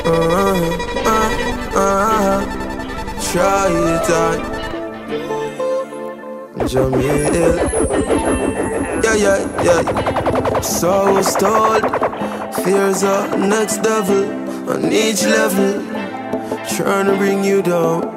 Try it on Jamil. Yeah. So I was told fear's a next level, on each level, trying to bring you down.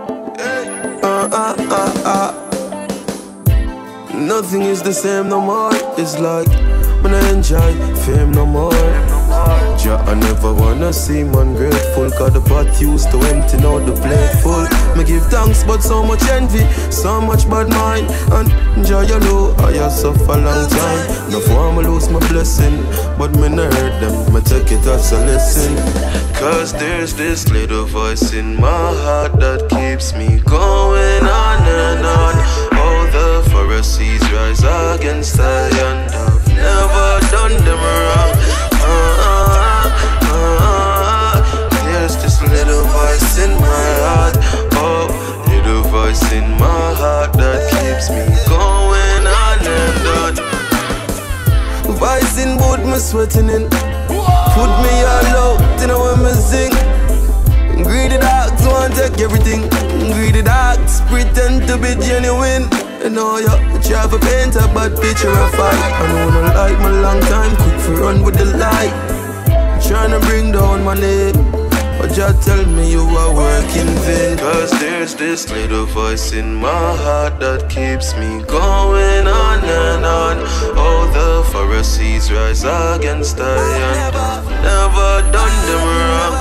Nothing is the same no more. It's like when I enjoy fame no more. I never wanna seem ungrateful, cause the pot used to empty, now the plate full. Me give thanks but so much envy, so much bad mind. And enjoy your low, I have suffer long time. No form I lose my blessing, but me not hurt them, me take it as a lesson. Cause there's this little voice in my heart that keeps me going on and on. All the Pharisees rise against I, and I've never done them wrong. There's this little voice in my heart, oh, little voice in my heart that keeps me going on and on. Voice in boot, me sweating in, put me all out, you know when me sing. Greedy dogs want to take everything, greedy dogs pretend to be genuine. You know you try to paint a bad picture of fight. I know no like my long time, quick for run with the light. Tryna bring down my name, but just tell me you are working vain. Cause there's this little voice in my heart that keeps me going on and on. All the Pharisees rise against I, and I've never done them wrong.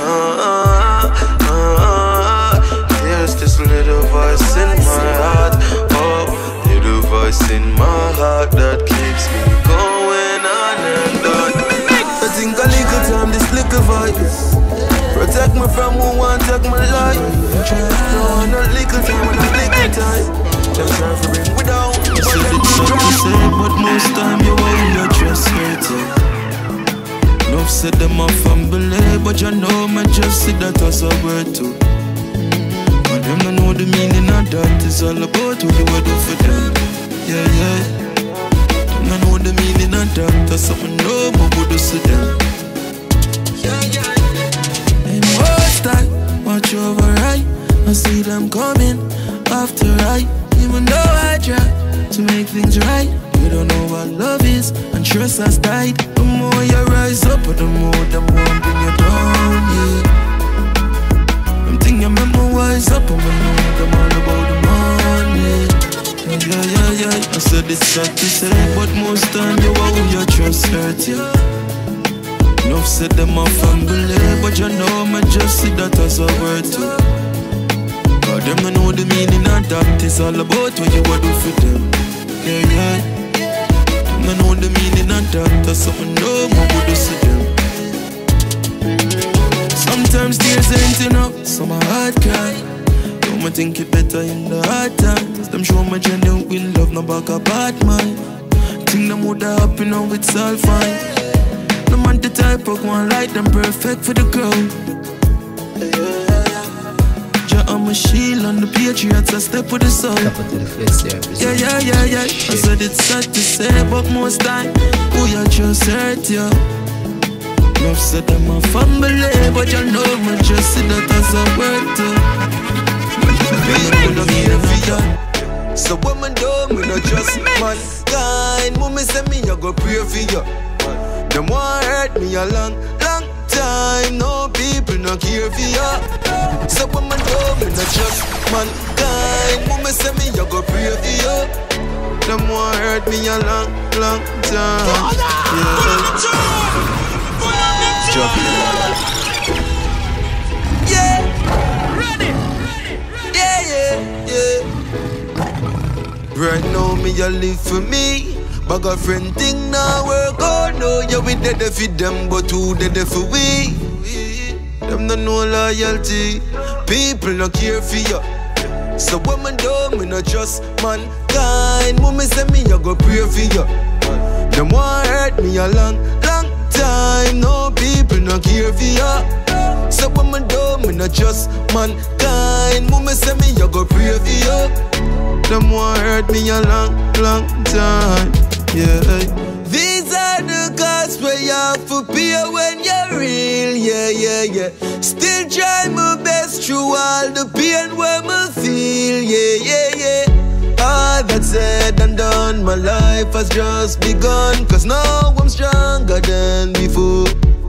There's this little voice in my heart, oh, little voice in my heart that keeps me going on and on. I think a little time, this little voice protect me from who want to take my life. No, not little time, but a little time. Just try to bring me down. You said it's not to say, but most time you own your trust rating. Enough said them off and believe, but you know me just see that as a word too. But them don't know the meaning of that. It's all about what you do for them. Yeah. I know the meaning of that, that's something no more would do to them. And most I watch over right, I see them coming after right. Even though I try to make things right, you don't know what love is, and trust has died. The more you rise up, the more them won't bring you down, yeah. Them things you memorize up, and I know them all about the money. Yeah. I said it's sad to say, but most time you own your trust hurt you. Enough said them off and believe, but you know me just see that as a word too. God them don't know the meaning of that. It's all about what you do for them. Yeah. Them don't know the meaning of that. That's something no more would do to them. Sometimes tears ain't enough, so my heart cry. I think it better in the hard times. Them show my genuine love, no back a bad mind. Think them would have happy now, it's all fine. No man the type of one like them perfect for the crowd. Yeah, I'm a shield on the Patriots, I step with the soul. Yeah. I said it's sad to say, but most time, who you just hurt you. Enough said I'm a family, but you know me just see that as a word too. So when man do, me not just mankind. Mommy say me, I go pray for you. Them want hurt me a long time. No people no care for you. So when man do, me not just mankind. Mommy say me, I go pray for you. Them want hurt me a long time. Yeah. Right now me a live for me. Bag a friend thing now work out. No, yeah we dead for them, but who dead for we? Them no know loyalty. People no care for you. So when man do, me no trust mankind. Mommy say me I go pray for you. Them want hurt me a long time. No people no care for you. So when man do, me no trust mankind. Mommy say me I go pray for you. Them want hurt me a long time. Yeah. These are the costs where you have to pay when you're real, yeah. yeah. Still try my best through all the pain where me feel, yeah. All that said and done, my life has just begun. Cause now I'm stronger than before.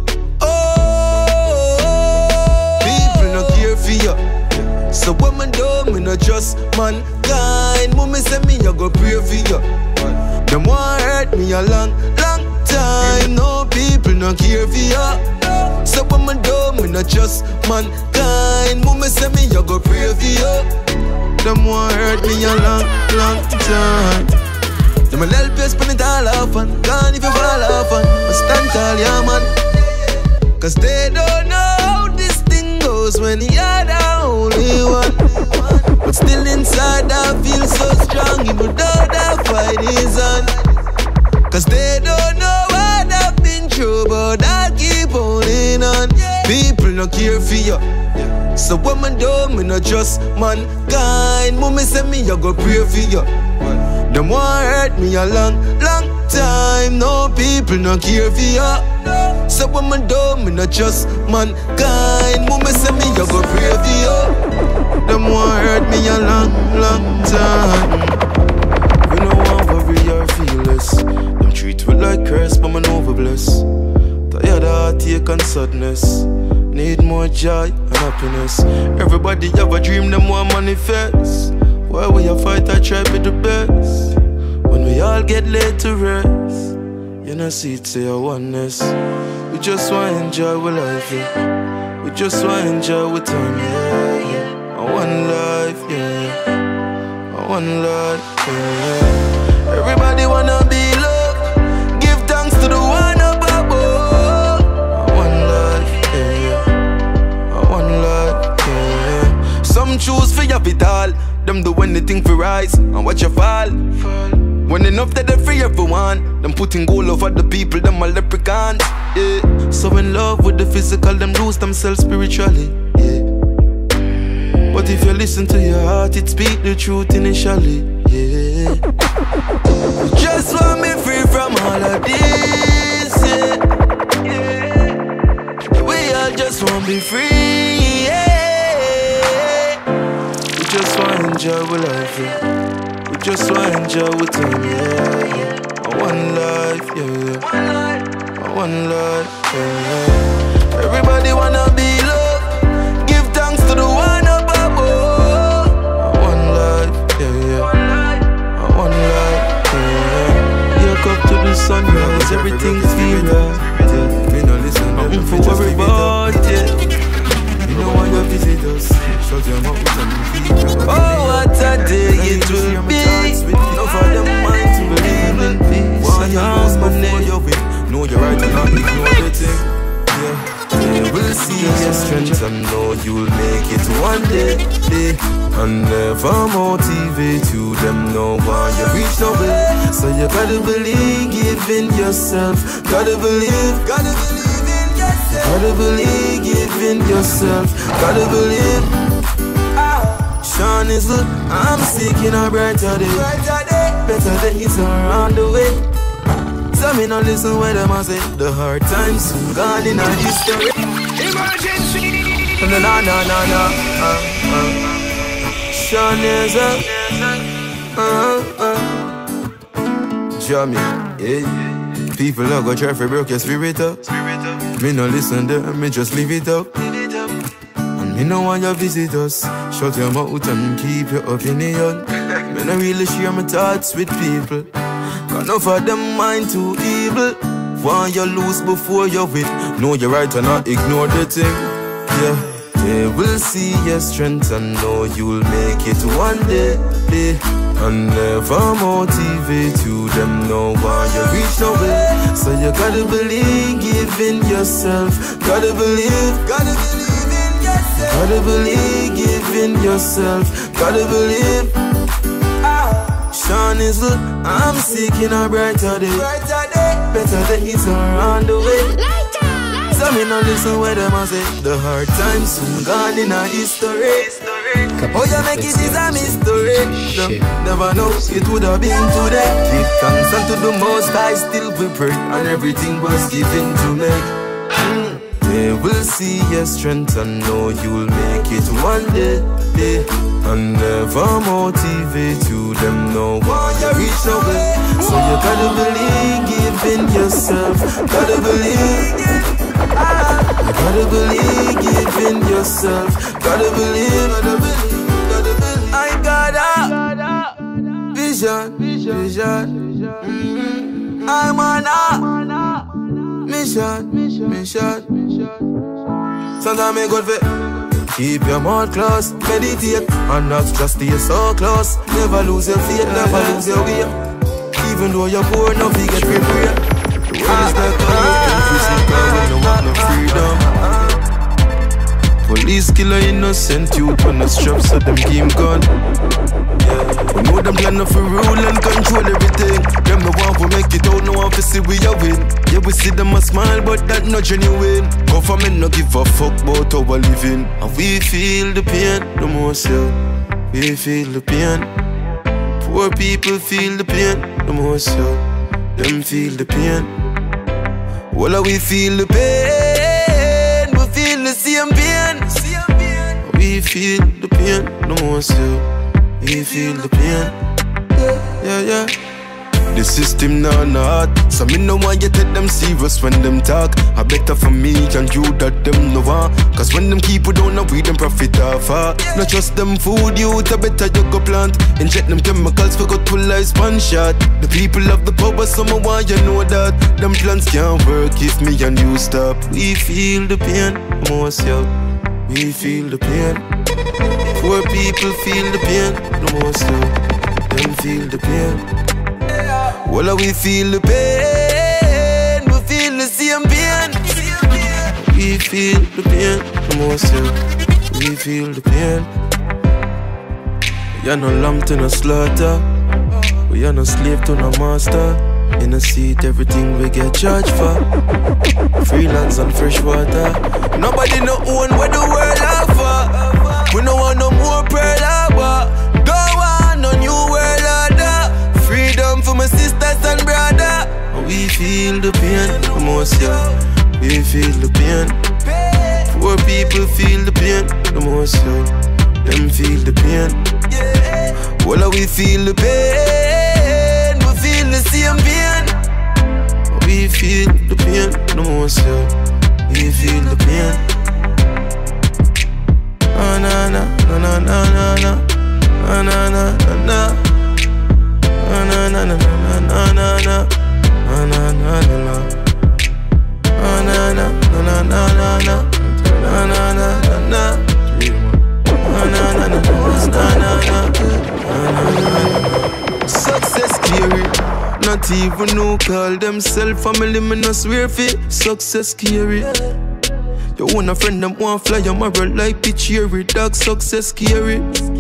People no care for you. So when me do, me no trust mankind. Mommy say me, I go pray for you. Them want hurt me a long time. No people no care for you. So when me do, me no trust mankind. Mommy say me, I go pray for you. Them want hurt me a long time. Them will help you spend it all off and gone if you fall off and stand tall, yeah man. Cause they don't know how this thing goes when you're the only one. But still inside I feel so strong even though the fight is on. Cause they don't know what I've been through, but I keep holding on. People no care for you. So when me do, me no trust mankind. Mommy say me, I go pray for you. Them want hurt me a long time. No people no care for you. So when me do, me no trust mankind. Mommy say me, I go pray for you. Them want hurt me a long time. We no want worry or feel less. Them treat we like curse, but man over bless. Tired of heartache and sadness. Need more joy and happiness. Everybody have a dream, them want manifest. Why we a fight, I try be the best. When we all get laid to rest, you know see it say a oneness. We just wanna enjoy our life, yeah. We just wanna enjoy our time, yeah. I one life, yeah. I one life, yeah. Everybody wanna be loved. Give thanks to the one above. Some choose for your vital. Them do anything for rise and watch you fall. When enough that they free everyone. Them putting gold over the people, them are leprechauns. Yeah. So in love with the physical, them lose themselves spiritually. Yeah. But if you listen to your heart, it speak the truth initially. Yeah. Just want me free from all of this. Yeah. We all just want be free. Yeah. Just wanna enjoy our life, yeah. We just wanna enjoy our time, yeah. One life, yeah. One life, yeah. Everybody wanna be loved. Give thanks to the one above. One life, yeah. One life, yeah. Wake up to the sunrise, everything feel right, yeah. Me no listen, nothing for worry about, yeah. You know why you visit us. Shut your mouth and oh, what a day it will be. No for them mind to believe in peace. Why you ask before you win? Know you're right and not ignore the thing. Yeah, they will see your strength and know you'll make it one day. And never motivate you. Them know why you reach nowhere. So you gotta believe in yourself. Gotta believe in yourself. Gotta believe in yourself. Gotta believe. Sean is good, I'm seeking a brighter day. Better days are on the way. So me no listen where them a say. The hard times soon gone in our history. Emergency. No. Sean is Jamie, yeah. People are gonna try to break your spirit up. Me no listen to them, me just leave it up. Me no want you visit us. Shut your mouth and keep your opinion. Me no really share my thoughts with people. Cause enough of them mind too evil. Want you lose before you win. Know you're right and not ignore the thing. Yeah, they will see your strength and know you'll make it one day. And never motivate you. Them know why you reach nowhere. So you gotta believe in yourself. Gotta believe Gotta believe in yourself. Gotta believe. Sean is good, I'm seeking a brighter day. Better days are on the way. So me no listen where them a say. The hard times soon gone in our history. Oh, you make it is a mystery. Never know it would have been today. Give thanks unto the Most High, still we pray, and everything was given to me. They will see your strength and know you'll make it one day. And never motivate you, them know why you reach no way. So you gotta believe in yourself. Gotta believe. You gotta believe in yourself. Gotta believe. I got a vision. I'm on a mission. Sometimes I good for keep your mouth closed, meditate, and not just stay so close. Never lose your faith, never lose your way. Even though you're poor, no you get free prayer. The world is not coming, prison cause we don't want no freedom. Police kill a innocent youth on the strap, so them game gun. We know them plan for rule and control everything. Them no want to make it out, no one to see we a win. Yeah, we see them a smile, but that not genuine. Government no give a fuck about our living. And we feel the pain the most, yeah. We feel the pain. Poor people feel the pain the most, yeah. Them feel the pain. Well, we feel the pain. We feel the same pain. We feel the pain the most, yeah. We feel the pain. Yeah. The system not. So me no want you take them serious when them talk. I better for me and you that them no want. Cause when them people don't know we them profit off. Not just them food you, I better you go plant. Inject them chemicals for good to lifespan shot. The people of the power, someone want you know that. Them plans can't work if me and you stop. We feel the pain, most yo. We feel the pain. Poor people feel the pain the most, so them feel the pain. Well, we feel the pain. We feel the same pain. We feel the pain the most, so we feel the pain. We are no lamb to no slaughter. We are no slave to no master. In a seat, everything we get charged for. Freelance and fresh water. Nobody no own where the world offer. We no want no more Pearl Harbor. Don't want no new world order. Freedom for my sisters and brother. We feel the pain the most, yeah. We feel the pain. Poor people feel the pain the most, yeah. Them feel the pain. Well, we feel the pain. We feel the same pain. We feel the pain the most, yeah. We feel the pain. Na na na na na na na na na na na na na na na na na na. Success scary. Not even no call themself family, me no swear fi. Success scary. You want a friend them want fly your marrow like the cherry. Dog success scary.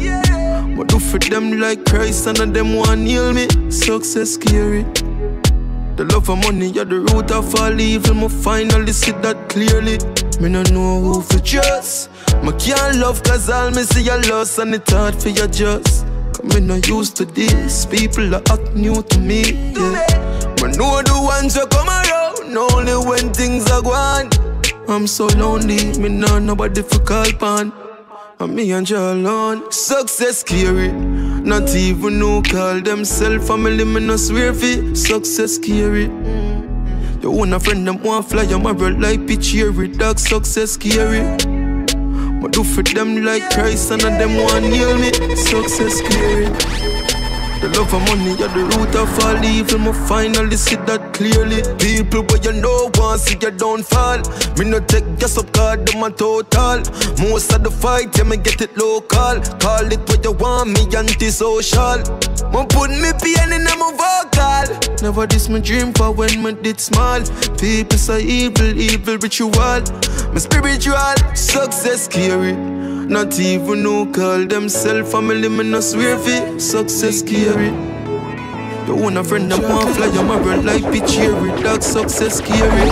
But do for them like Christ and them want kneel me. Success scary. The love for money, you're the root of all evil. Me finally see that clearly. Me no know who for trust. Me can't love cause all me see your loss. And it's hard for you just. Cause me no used to this. People are act new to me, yeah. Me know the ones who come around only when things are gone. I'm so lonely, me know nobody for call pan. And me and you alone. Success scary. Not even no call themself family, me no swear fi. Success scary. You want a friend them want fly your marrow like the cherry. Dog success scary. But do for them like Christ and them want kneel me. Success scary. The love for money, you're the root of all evil. Me finally see that clearly. People where you know want see your downfall. Me no take just up cause them a total. Most of the fight, yeah, me get it local. Call it what you want, me anti-social. Me put me pain in my vocal. Never this my dream for when me did small. People say evil, evil ritual. Me spiritual, success scary. Not even no call themself family, me no swear fi. Success scary. You want a friend that want fly your marrow like the cherry. Dog success scary.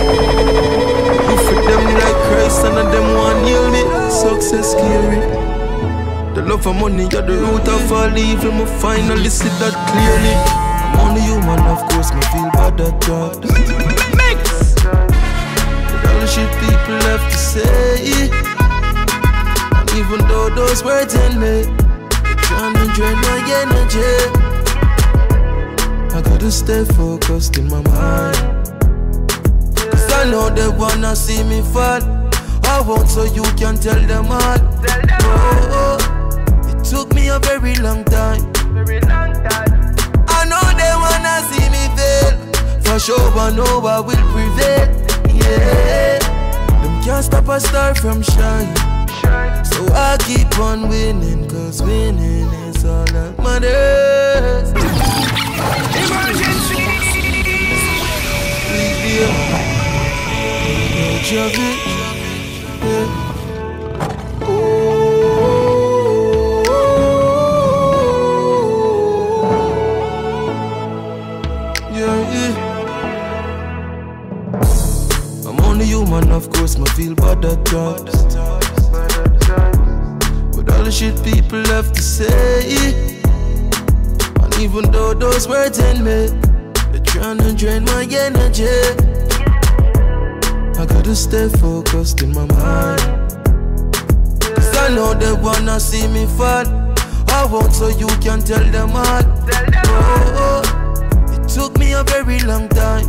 Do for them like Christ and them want kneel me. Success scary. The love for money, you're the root of all evil. Me finally see that clearly. I'm only human, of course, me feel bad at that. Mix. With all the shit people left to words in me, they're trying to drain my energy. I gotta stay focused in my mind, cause I know they wanna see me fall. I won't so you can tell them all. Oh, it took me a very long time. I know they wanna see me fail. For sure I know I will prevail. Yeah, them can't stop a star from shining. So I keep on winning, cause winning is all that matters. Emergency! I'm only human, of course, I feel bad at times. With all the shit people have to say, and even though those words in me, they're trying to drain my energy, I gotta stay focused in my mind, cause I know they wanna see me fall. I won't so you can tell them all. Oh, it took me a very long time.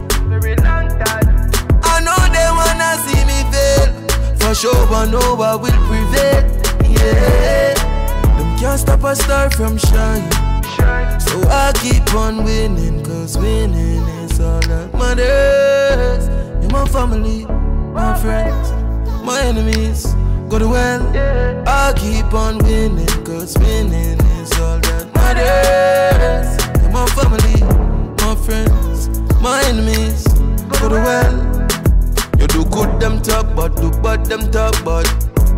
I know they wanna see me fail. For sure I know I will prevail. Yeah, them can't stop a star from shining. So I keep on winning, cause winning is all that matters. You're my family, my friends, my enemies, go to well. I keep on winning, cause winning is all that matters. You're my family, my friends, my enemies, go to well. You do good, them talk bad, do bad, them talk bad.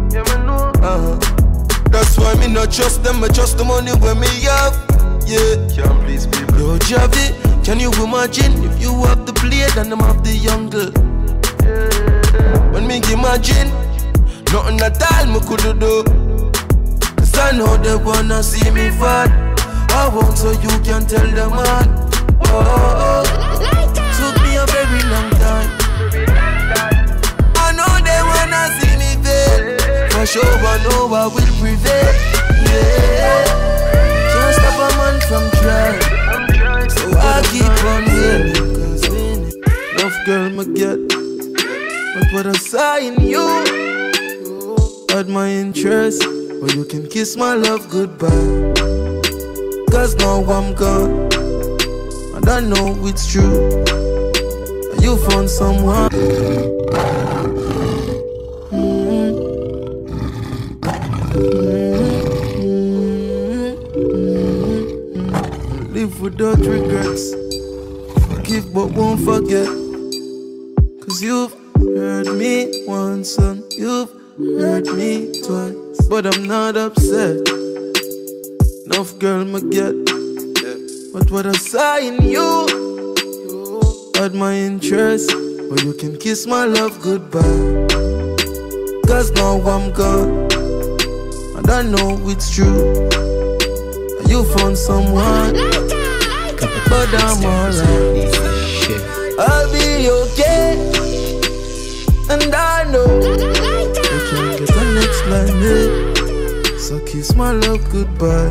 That's why me not trust them, I trust the money when me have. Yeah, can't please people. Yo, Javi, can you imagine if you have the blade and them have the young girl? When me imagine, nothing at all me coulda do. Cause I know they wanna see me fall. I won't so you can tell them all. Oh, took me a very long time. I know they wanna see me fail. For sure I know I will prevail. Yeah, can't stop a man from trying. So I keep on winning, cause winning. Enough girl me get, but what I saw in you had my interest. But you can kiss my love goodbye, cause now I'm gone and I know it's true. You found someone. Live without regrets, forgive but won't forget. Cause you've hurt me once and you've hurt me twice, but I'm not upset. Enough girl me get, but what I saw in you had my interest. But you can kiss my love goodbye, cause now I'm gone and I know it's true. You found someone, but I'm alright. I'll be okay, and I know you can't get the next line. So kiss my love goodbye.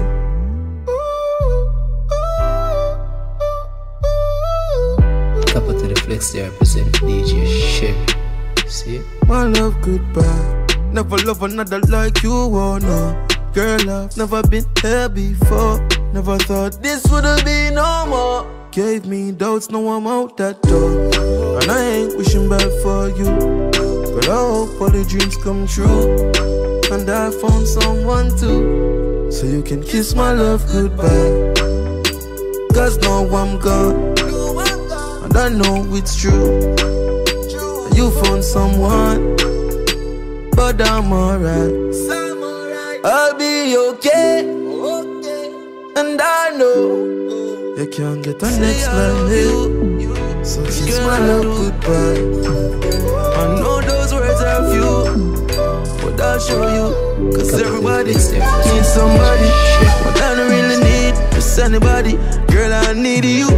Couple to the flex there, represent DJ Chevy. See? My love goodbye. Never love another like you, oh no. Girl, I've never been here before. Never thought this would be no more. Gave me doubts, now I'm out that door. And I ain't wishing bad for you, but I hope all the dreams come true. And I found someone too, so you can kiss my love goodbye. Cause now I'm gone and I know it's true. You found someone, but I'm alright. I'll be okay, and I know you can't get the next line. So kiss my love goodbye. I know those words are few, but I'll show you. Cause everybody needs somebody, but I don't really need just anybody. Girl, I need you,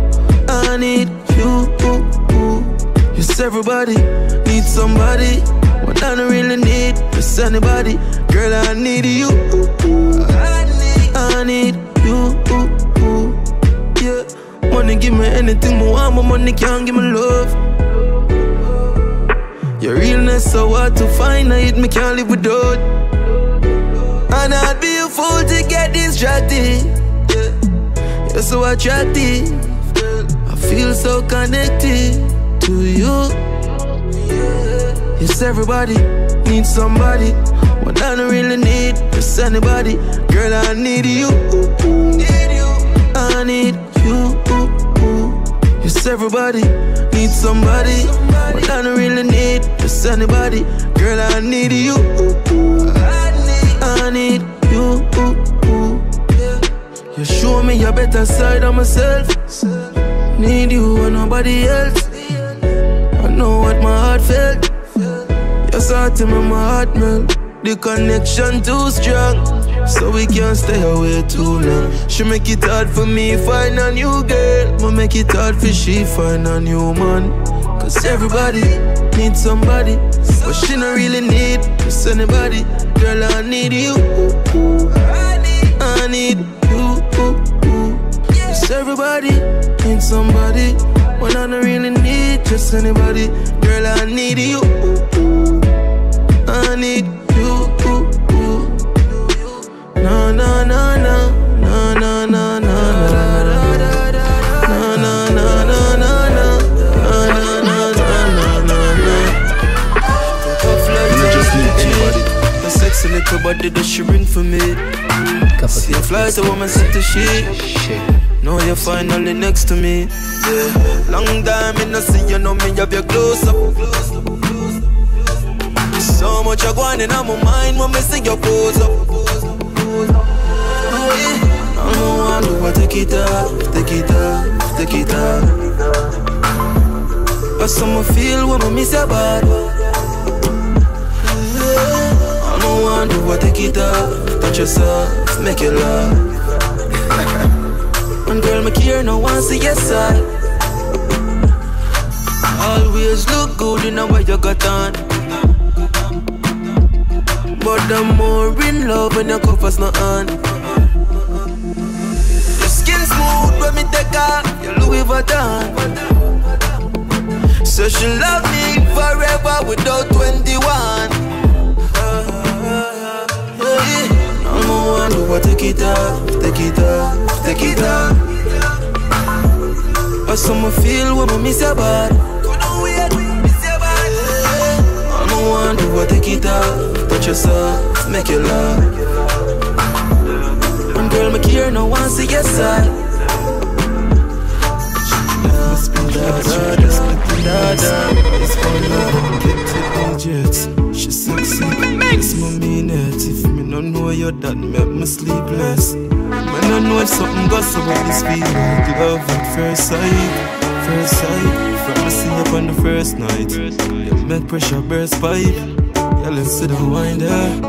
I need you. Yes, everybody needs somebody, what I don't really need is anybody. Girl, I need you. I need you. Yeah. Money give me anything I want, but money can't give me love. Your realness so hard to find, I hate me can't live without. And I'd be a fool to get distracted. Yeah. You're so attractive. I feel so connected to you. Yes, everybody needs somebody. What I don't really need is anybody. Girl, I need you. I need you. Yes, everybody needs somebody. What I don't really need is anybody. Girl, I need you. I need you. You show me a better side of myself. Need you and nobody else. I know what my heart felt. Your heart in my heart melt. The connection too strong, so we can't stay away too long. She make it hard for me find a new girl, but make it hard for she find a new man. Cause everybody needs somebody, but she don't really need just anybody. Girl, I need you. I need you. Yes, everybody needs somebody, but I don't really need just anybody. Girl, I need you. I need you. Na na na na na na na na na sexy little body that she bring for me. See you fly to woman sit to she. Know you're finally next to me. Yeah. Long time I no see you, know me have your close up. So much I going in my mind when me see your pose up. I don't want to take it off, take it off, take it off. But some feel when I miss your body. I don't want to take it off, touch yourself, make you laugh. And girl, me care, no one see your side. Always look good in the way you got on. But I'm more in love when your covers not on. Your skin smooth when me take off your Louis Vuitton. So she love me forever without 21. I'm the one who will take it off, take it off, take it off. But some feel when I miss your body. I'm the one who will take it off, touch yourself, make you laugh. And girl, me care, no one see your side. She's sexy, it's my minute. If me no know you, that make me sleepless. When I know it's something goes about this feeling. Love at first sight, first sight. From me see you on the first night, you make pressure burst pipe. Yeah, let's sit and wind there,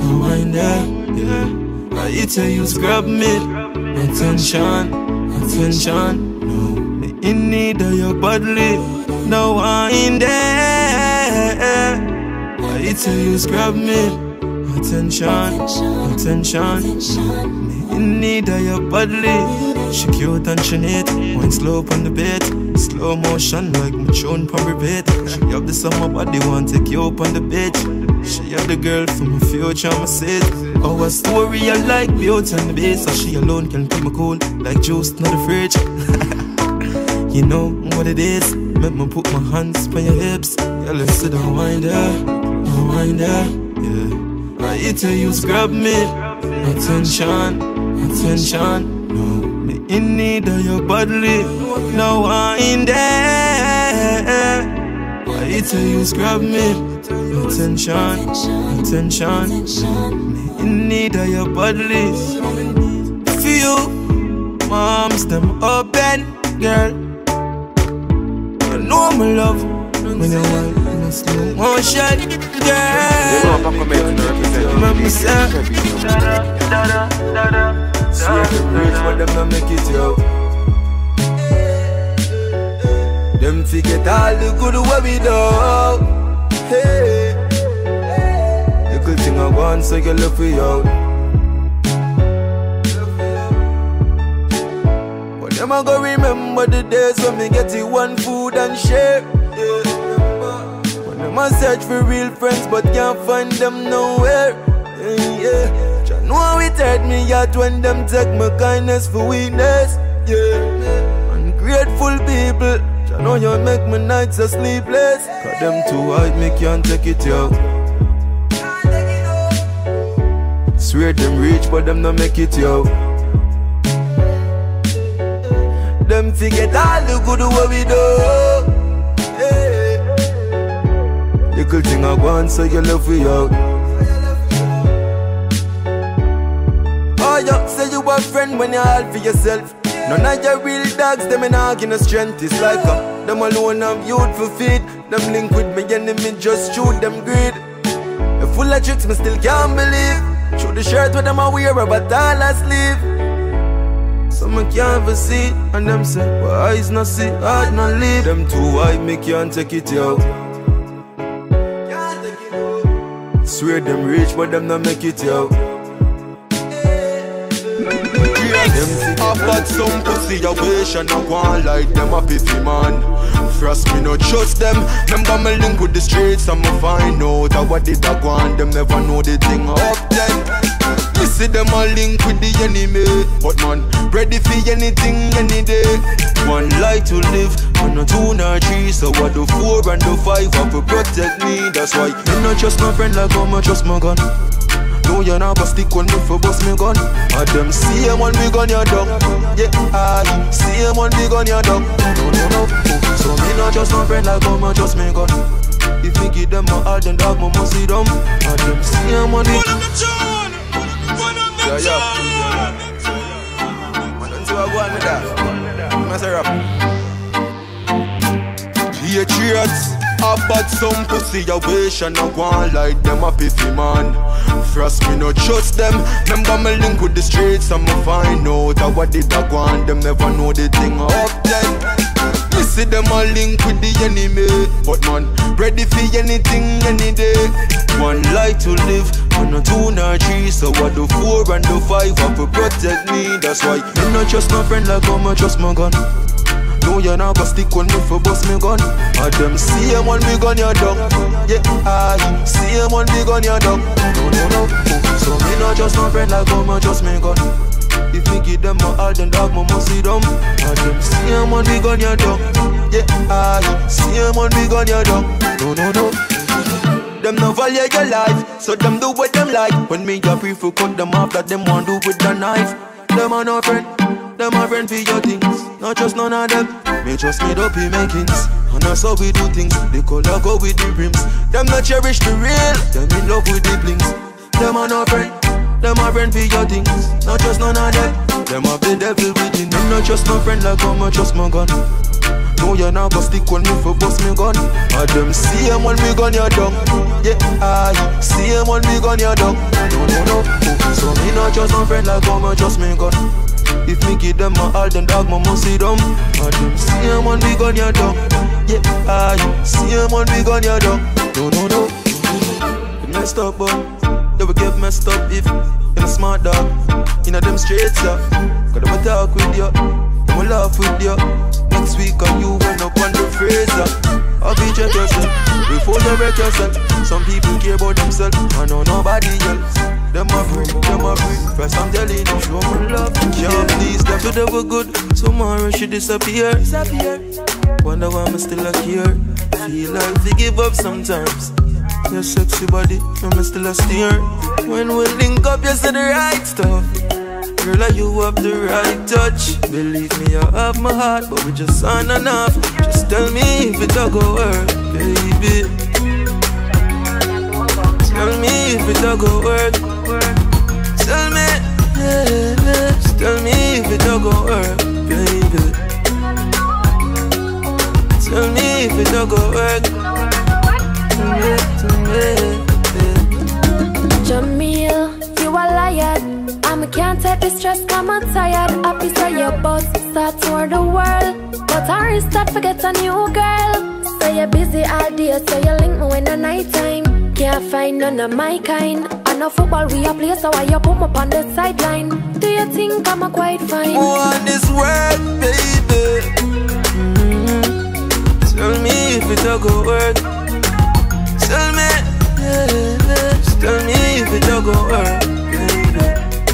yeah. I eat you, you grab me. Attention, attention. No, me in need of your body. No wine there. I eat you, you grab me. Attention, attention. Me in need of your body. She cute and she neat. Wine slow on the bed. Slow motion like my tune pump repeat. She have the summer body, want take you up on the beach. She have the girl for my future, my seat. Our story I like beauty on the base. So she alone can keep me cool like juice, not the fridge. You know what it is. Make me put my hands on your hips. Yeah, let's sit down, wind there, yeah. I eat you, grab me. Attention, attention. No, me in need of your body. No wine there. I eat you, grab me. Attention, attention. Me in need of your body. For you, moms them open, girl. You know my love when you want in a slow motion, girl. Remember say, see them rich but them not make it, yo. Them forget all the good what we do. Hey, gone, so you left me out. But them I go remember the days when me get it one food and share. When them I search for real friends but can't find them nowhere. Jah know how it hurt me out when them take my kindness for weakness. Ungrateful people, Jah know you make my nights so sleepless. Cause them too hard, me can't take it out. Swear them rich but them not make it out. Them forget all the good what we do. Little thing I want, so you love me out. Oh, you say you a friend when you all for yourself. None of your real dogs, them in arguing no strength. It's like them alone have youth for feed. Them link with me enemy, just shoot them greed. You're full of tricks, me still can't believe. Through the shirt with them I wear, but all I sleeve. Some I can't ever see, and them say, well, eyes not see, heart not live. Them too wide, me can't take it out. Swear them rich, but them not make it out. I've got some pussy wish and I want like them a piffy man. Frost me no trust them. Remember me link with the streets and me find out what did I want. Them never know the thing up then. You see them a link with the enemy, but man, ready for anything any day. One life to live, and a 2 nor 3. So what the 4 and the 5 have to protect me. That's why me not trust my friend like how I trust my gun. No, you're not gonna stick on me for bust me gun. And them see him on me gun, you're done. Yeah, I see him on me gun, you're done. No. So me not just my friend like how I trust me gun. If me give them my heart, then dog, me must see them. And them see him on me. Yeah. Man, don't you go on with that. Mess her up. Patriots, I've got some pussy I wish and I want like them a piffy man. Frost me no trust them. Remember me link with the streets and me find out what did I want. Them never know the thing up then. You see them a link with the enemy, but man, ready for anything any day. One life to live, and a 2 nor 3. So what the 4 and the 5 have to protect me. That's why me not trust my friend like how I trust my gun. No, you're not gonna stick on me for bust me gun. And them see him on me gun, you're done. Yeah, I see him on me gun, you're done. No. So me not just my friend like how I trust me gun. If me give them my heart, then dog, me must see them. And them see him on me gun, you're done. Yeah, I see him on me gun, you're done. No. Them no value your life, so them do what them like. When me a free for cut them off, that them want do with the knife. Them are no friend. Them a friend for your things, not just none of them. Me just made up in makings, and that's how we do things. The color go with the rims. Them not cherish the real, them in love with the blings. Them a no friend, them a friend for your things, not just none of them. Them have the devil within them, not just my friend like how I trust my gun. No, you're not gonna stick on me for bust me gun. And them see him on me gun, you're done. Yeah, I see him on me gun, you're done. No. So me not just my friend like how I trust me gun. If me give them my heart, then dog, me must see them. And them see him on me gun, you're done. Yeah, I see him on me gun, you're done. No. You messed up, but they will get messed up if you're a smart dog. You know them streets, yeah. Cause they will talk with you, they will laugh with you. Next week on you went up on the freezer. I'll be check yourself, before you wreck yourself. Some people care about themselves, I know nobody else. Them a free, first I'm telling you, show me love. Can't please them to do good, tomorrow she disappear. Wonder why I'm still here. Feel like we give up sometimes. Your sexy body, I'm still a steer. When we link up, you say the right stuff. Girl, you have the right touch. Believe me, you have my heart, but we just aren't enough. Just tell me if it don't go work, baby. Tell me if it don't go work. Tell me, yeah. Just tell me if it don't go work, baby. Tell me if it don't go work. Tell me. Jamil, you a liar. I can't take the stress, I'm tired. Happy so your boss start toward the world, but I start forget a new girl. So you're busy all day, so you link me when the night time. Can't find none of my kind. I no football we a play, so why you put me on the sideline? Do you think I'm a quite fine? Who on this work, baby? Tell me if it a go work. Tell me, yeah. Tell me if it a go work, baby.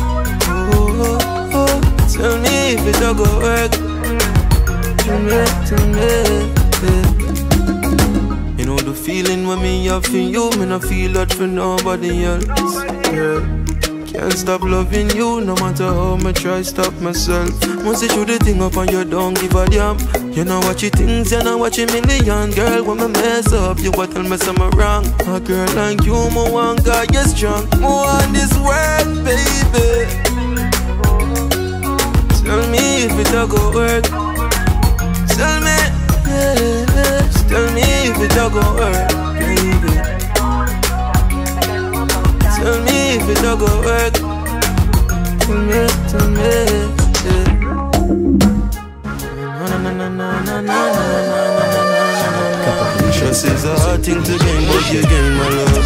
Oh. Tell me if it a go work. Tell me, yeah. You know the feeling when me have for you, me not feel that for nobody else. Yeah. Can't stop loving you, no matter how much try stop myself. Once you shoot the thing up and you don't give a damn. You know what you things, you know what you million. Girl, when me mess up, you what tell me something wrong. A girl like you, me want God, you strong. More on this work, baby. Tell me if it a go work. Tell me, yeah. Tell me if it a go work, baby. Tell me if it a go work. Tell me, yeah. Trust is a hard thing to gain, but you gain my love.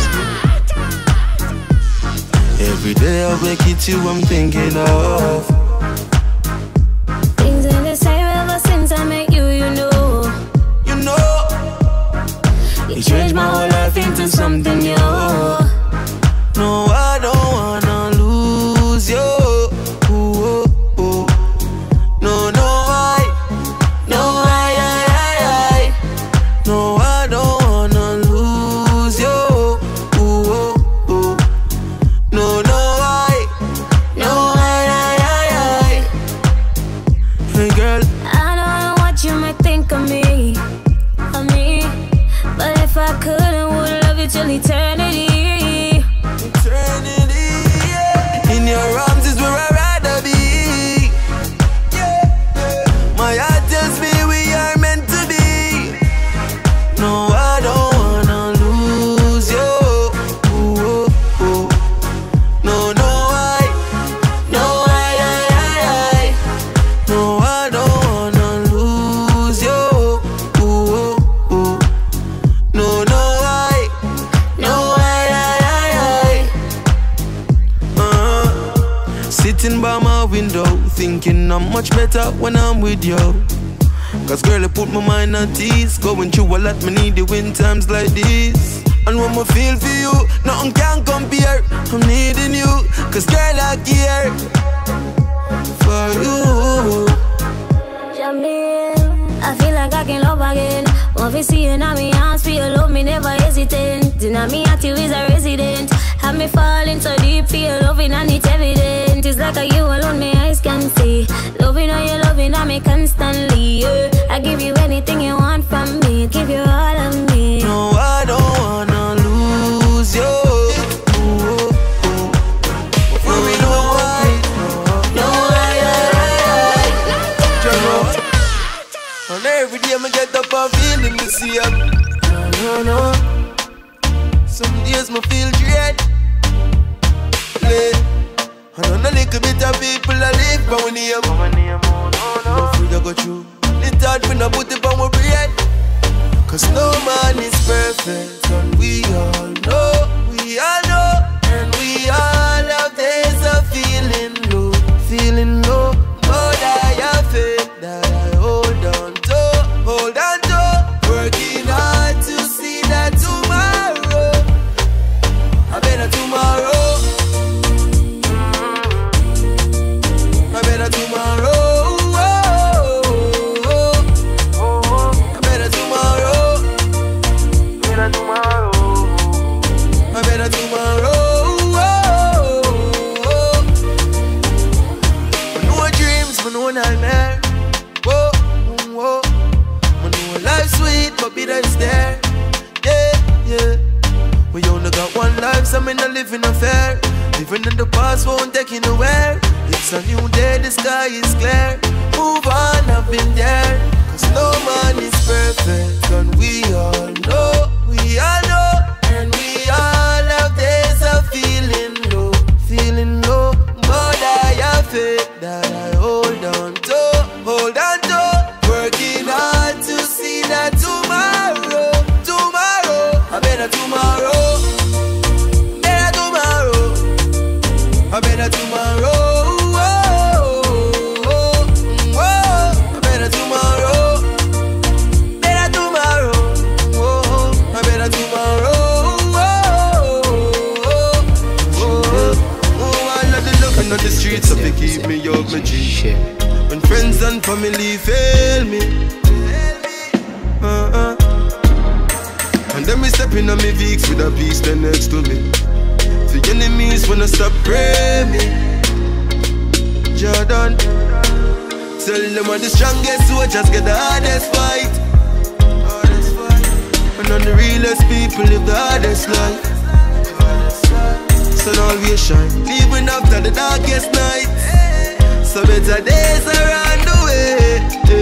Every day I wake it you, I'm thinking of. Things ain't the same ever since I met you, you know. You know, you changed my whole life into something new. No, I don't wanna lose you. Ooh, ooh, ooh. No, I. No, I don't wanna lose you. Ooh, ooh, ooh. No, I. Hey, girl. I don't know what you might think of me, but if I could, I would love you till eternity. In your arms is where I'd rather be. My heart tells me we are meant to be. No, I don't wanna lose you. Ooh, ooh. No, I. No, I don't wanna lose you. Ooh, ooh. No, I. Sitting by my window, thinking I'm much better when I'm with you. Cause girl, you put my mind at ease. Going through a lot, me need you in times like this. And when I feel for you, nothing can compare. I'm needing you, cause girl, I care for you. Jamil, I feel like I can love again. Want to see you in my arms, feel love me never hesitant. Deny me at you is a resident. Have me falling so deep, feel loving and it's evident. It's like a you alone, my eyes can see. Loving how you loving on me constantly, yeah. I give you anything you want from me, give you all of me. No, I don't wanna lose you. Ooh, ooh. For me, no, I. And every day I get up and feeling the same. No. Some days I feel dread. And on a little bit of people I live by my name. No free to go through. It's hard when I put it on my bread. Cause no man is perfect. And we all know. And we all have days of feeling low. But I have faith that I hold on to. Working hard to see that tomorrow. I better tomorrow. I better tomorrow. I better tomorrow. I better tomorrow. No dreams, but no nightmare. Whoa. I know life's sweet, but bitter is there. Yeah. We only got one life, so me not living unfair. Living in the past won't take you nowhere. It's a new day, the sky is clear. Move on, I've been there. Cause no man is perfect. And we all know. And we all have days of feeling low. But I have faith that I hold on to. Working hard to see that tomorrow. I better tomorrow. And then me stepping on me Vicks with a beast stand next to me. The enemies wanna stop praying me. Jordan, tell them I'm the strongest soldiers get the hardest fight. And on the realest people live the hardest life. Sun always shine, even after the darkest night. So better days are on the way.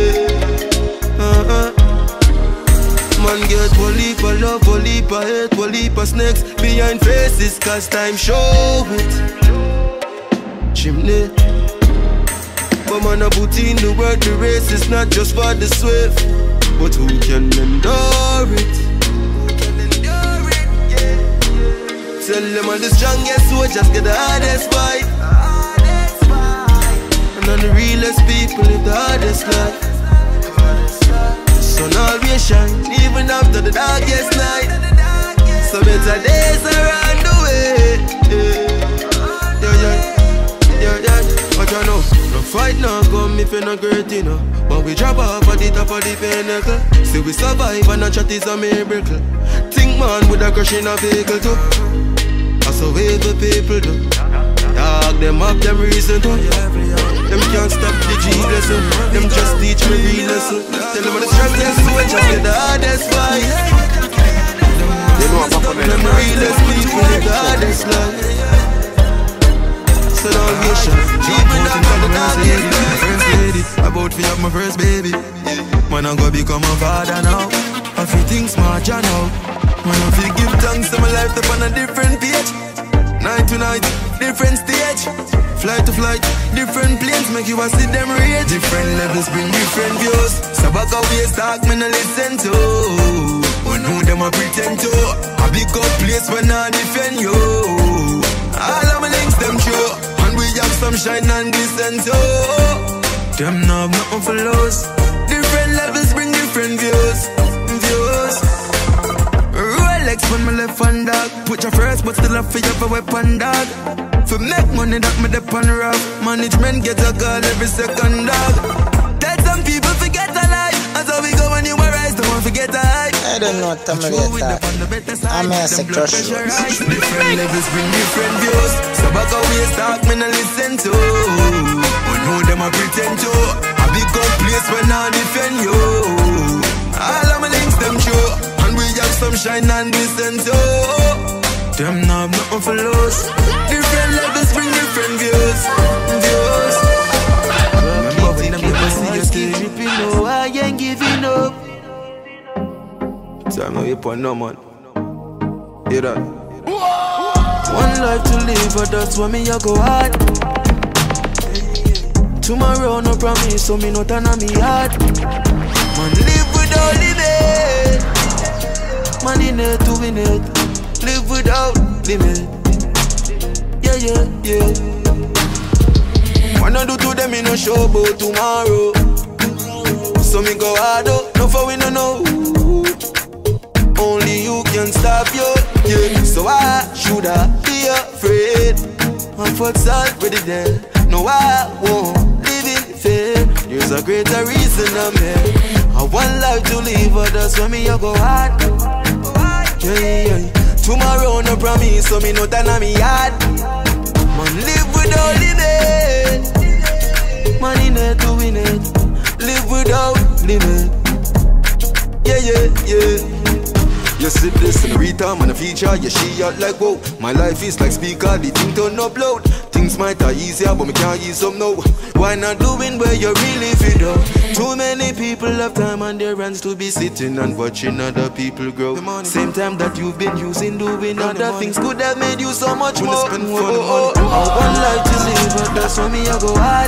Man get one leap of love, one leap of hate, one leap of snakes behind faces, cause time show it. Chimney. But man a put in the work, the race is not just for the swift, but who can endure it? Tell them I'm the strongest soldiers get the hardest fight. And on the realest people live the hardest life. Sun always shine, even after the darkest night. So better days are on the way. Yeah. What you know? No fight now come if you're not great, you know. But we drop off at the top of the pinnacle. See we survive and a chat is a miracle. Think man with a crush in a vehicle too. That's the way the people do. Dog them up, them reason to. Them can't stop the G blessing. Them just teach me real lesson. Tell them the strongest soldiers get the hardest fight. They know I'm up. Them the realest people live the hardest life. So now we shine. Even after the darkest night. First lady, about to have my first baby. Man I'm gonna become a father now. I feel things smart you know. Man I feel give thanks to my life up on a different page. Night to night, different stage. Flight to flight, different planes make you a see them rage. Different levels bring different views. So back away talk me no listen to. We know them a pretend to. A big up place when I defend you. All of my links them true. And we have some shine and glisten too. Them know nothing for loss. Different levels bring different views. Rolex when my left hand dog. Put your first but still have for your weapon dog. For make money that me depend on rough. Management get a call every second dog. Tell some people forget a lie. That's how we go when you arise, don't forget a hype. I don't know what I'm gonna talk. I'm a sick crush. Different levels bring different views. So back away talk me no listen to. We know them a pretend to. A big up place when I defend you. All of my links them true. And we have some shine and glisten too. Them know nothing for loss. Different levels bring different views. Remember when them never see you still dripping. No, I ain't giving up. Time no hip on no man. Hear that? One life to live, but that's why me I go hard. Tomorrow no promise, so me not turn on me heart. Man live without limit. Man in it to win it. Live without limit. Yeah. What I do to them in a show about tomorrow. So me go hard up, no for we no know. Only you can stop you, yeah. So why should I be afraid? I'm fuck's already there. No, I won't live in fear. There's a greater reason I'm here. I want life to live, but that's when me I go hard. Yeah. Tomorrow no promise, so me no turn on me yard. Man live without limit. Man in it to win it. Live without limit. Yeah. You see this in the rhythm and the feature, yeah, she out like whoa. My life is like speaker, the thing don't upload. Things might are easier, but me can't ease up now. Why not doing where you really feel up? Too many people have time on their hands to be sitting and watching other people grow. Same time that you've been using doing other things could have made you so much more. I want life to live, but that's why me I go hard.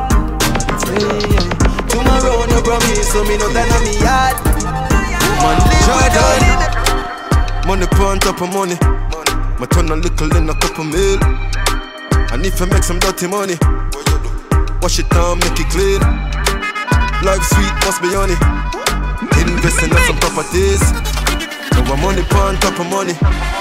Tomorrow no promise, so me no turn on me yard. Man live without money on top of money. My turn a little in a couple mil. And if I make some dirty money, wash it down, make it clean. Life sweet, must be honey. Investing in some properties. Now money on top of money.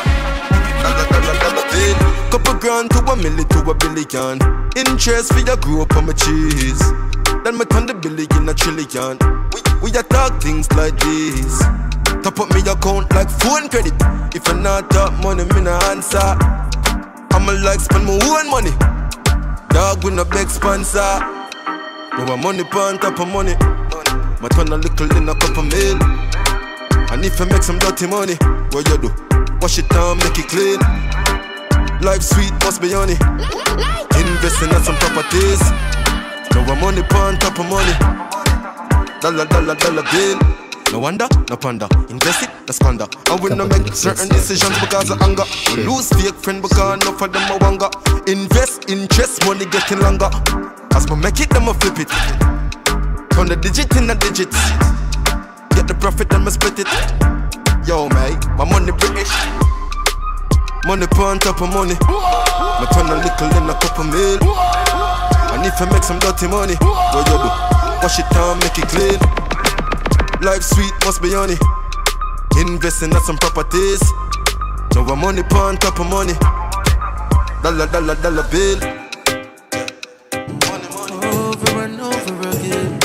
Couple grand to $1 million to $1 billion. Interest for your grow up on my cheese. Then me turn the billion a trillion. We talk things like this. Top up me account like phone credit. If I not talk money, me no answer. I'ma like spend my own money. Dog with no big sponsor. No more money on top of money. My turn a little in a couple mil. And if I make some dirty money, what you do? Wash it down, make it clean. Life sweet, must be honey. Investing in some properties. No more money on top of money. Dollar, dollar, dollar bill. No wonder, no ponder. Invest it, no squander. And we no make certain decisions because of anger. We lose fake friend because enough of them a wanga. Invest, interest, money getting longer. As we make it, them a flip it. Turn the digit in the digits. Get the profit, then me split it. Yo, mate, my money British. Money on top of money. Me turn a little in a couple mil. And if I make some dirty money, what you do? Wash it down, make it clean. Life sweet, must be honey. Investing in some properties. No more money on top of money. Dollar, dollar, dollar bill. Money, money. Over and over again.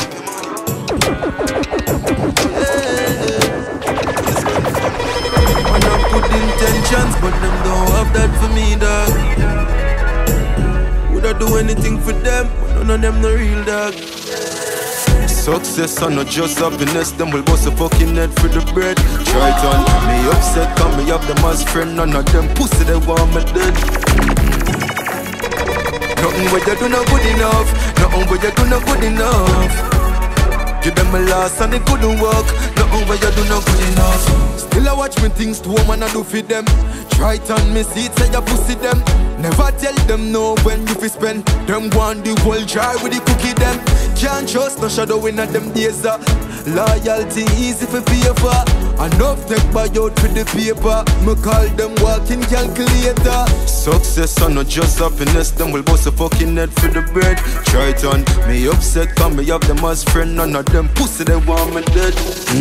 Man have good intentions, but them don't have that for me, dog. Would I do anything for them, but none of them no real, dog. Success and not just happiness. Them will bust a fucking head for the bread. Try it on me upset, cause me have them as friend. None of them pussy, they want me dead. Nothing where you do not good enough. Nothing where you do not good enough. Give them a loss and it couldn't work. Nothing where you do not good enough. Still I watch me things to woman I do for them. Try it on me see it, say you pussy them. Never tell them no when you fi spend. Them want the whole jar with the cookie them. Can't trust no shadow in them days. Loyalty easy for pay for. Enough take buy out for the paper. Me call them walking calculator. Success and not just happiness. Them will bust a fucking head for the bread. Try it on me upset, cause me have them as friend. None of them pussy they want me dead.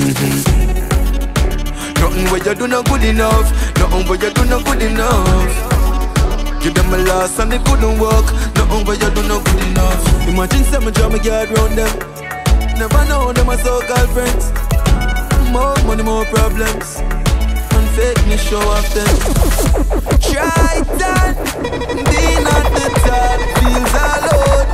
Nothing where you do not good enough. Nothing where you do not good enough. Give them a loss and it couldn't work. Nothing where you do not good enough. Imagine some drama guard round them. Never know them as so-called friends. More money, more problems. And fake me show off them. Try that. Being at the top feels alone.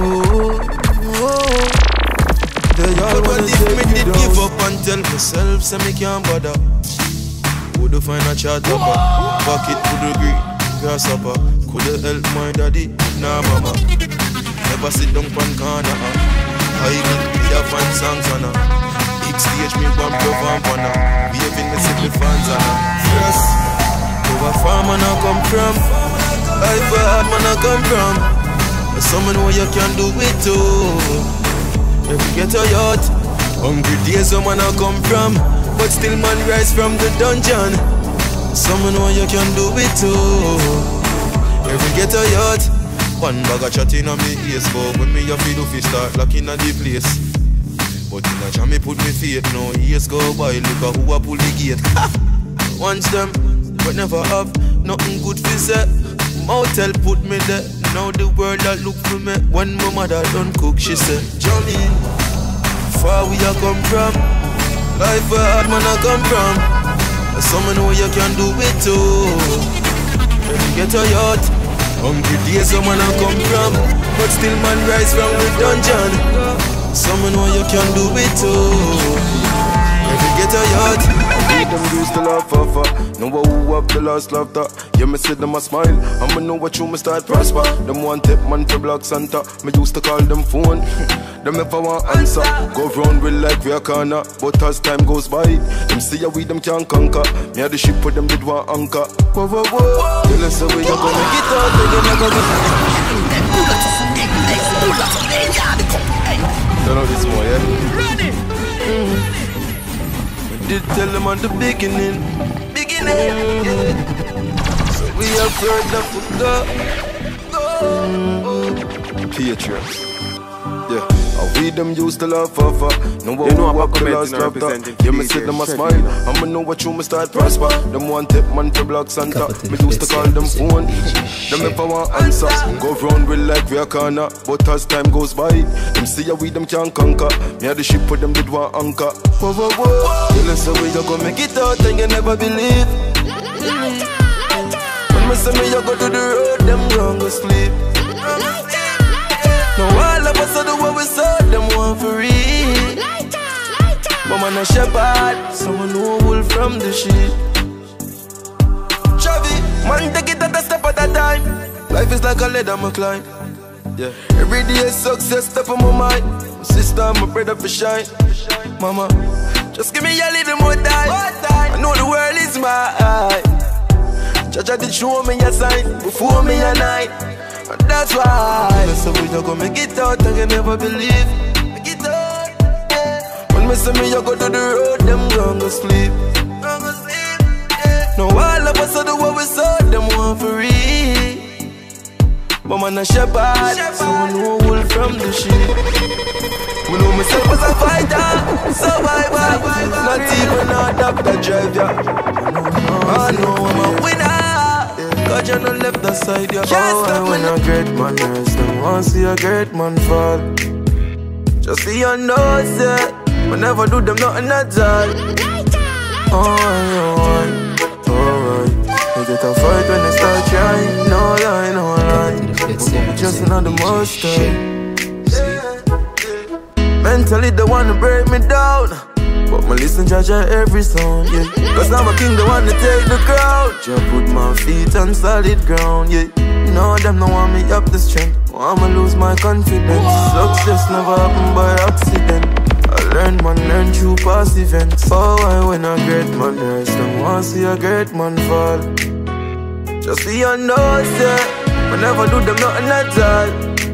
They all wanna take me did give up and tell myself, say me can't bother. Would you find a chat upper? Pocket would agree, grasshopper. Could help my daddy, nah mama. Never sit down pan corner. Hiding, me a fan songs on her. Big stage, me one perform on her. Waving me see the fans on her. Yes, where far man I come from. Life where hard man I come from. But someone know you can do it too. If you get a yacht, hungry days where man I come from. But still man rise from the dungeon. Someone know you can do it too. If you get a yacht, one bag of chatting on me ears go. When me a feel do fi start locking at the place. But in a jam me put me feet. Now years go by, look at who a pull the gate. Once them, but never have nothing good fi say. Motel put me there. Now the world that look for me. When my mother done cook, she said, Johnny, far we a come from. Life where hard man I come from. And someone know you can do it too. When you get a yacht, hungry days where man I come from. But still man rise from the dungeon. Someone know you can do it too. When you get a yacht, them used to laugh off. Know who have the last laughter. Yeah, me see them a smile. I'ma know what you me start prosper. Them want tip man to block Santa. Me used to call them phone. Them never want answer. Go round with like we a corner. But as time goes by, them see how we them can't conquer. Me had the ship with them did want anchor. Whoa, whoa, whoa. Tell us how we you gonna get out. Then you never gonna. Turn out this more, yeah? Ready? Did tell them at the beginning, yeah. So we have heard enough to go. Patriots. Yeah, we them used to love for. No one will walk the last chapter. Yeah, me sit them a smile. I'ma know what you me start prosper. Them one tip man to block Santa. Me used to call them phone. Them if I want answer. Go round with like we a corner. But as time goes by, them see how we them can't conquer. Me had the ship with them did one anchor. Whoa, whoa, whoa. You listen where you go make it out and you never believe. When me say me you go to the road, them gon' go sleep. Now all of us do what we saw, them want for real. But man a shepherd, someone who wool from the sheep. Chavi, man take it at a step at a time. Life is like a ladder, my climb. Yeah. Every day is success, step on my mind. My sister, my brother for shine. Mama, just give me a little more time. I know the world is mine. Judge did show me a sign before me a night. And that's why so we don't go make it out, I can never believe. Make it out, yeah. When me say me you go to the road, them gon' go sleep. Now all of us do what we saw, them want for real. But man a shepherd, someone who wool from the sheep. We know myself as a fighter, survivor. Not even a doctor driver. I know I'm a winner. Cause you no left the side, you can't stop when a great man rest. Them want see a great man fall. Just see your nose, yeah. We never do them nothing at all. Alright. You get a fight when they start trying. No lie, no lie. Just another most time. Mentally they wanna break me down, but my listen judge every sound, yeah. Cause I'm a king, they wanna take the crown. Just put my feet on solid ground, yeah. No, them don't want me up the strength. I'ma lose my confidence. Success never happen by accident. I learn through past events. Oh, why when a great man rest, them want see a great man fall. Just see your nose, yeah. We never do them nothing at all.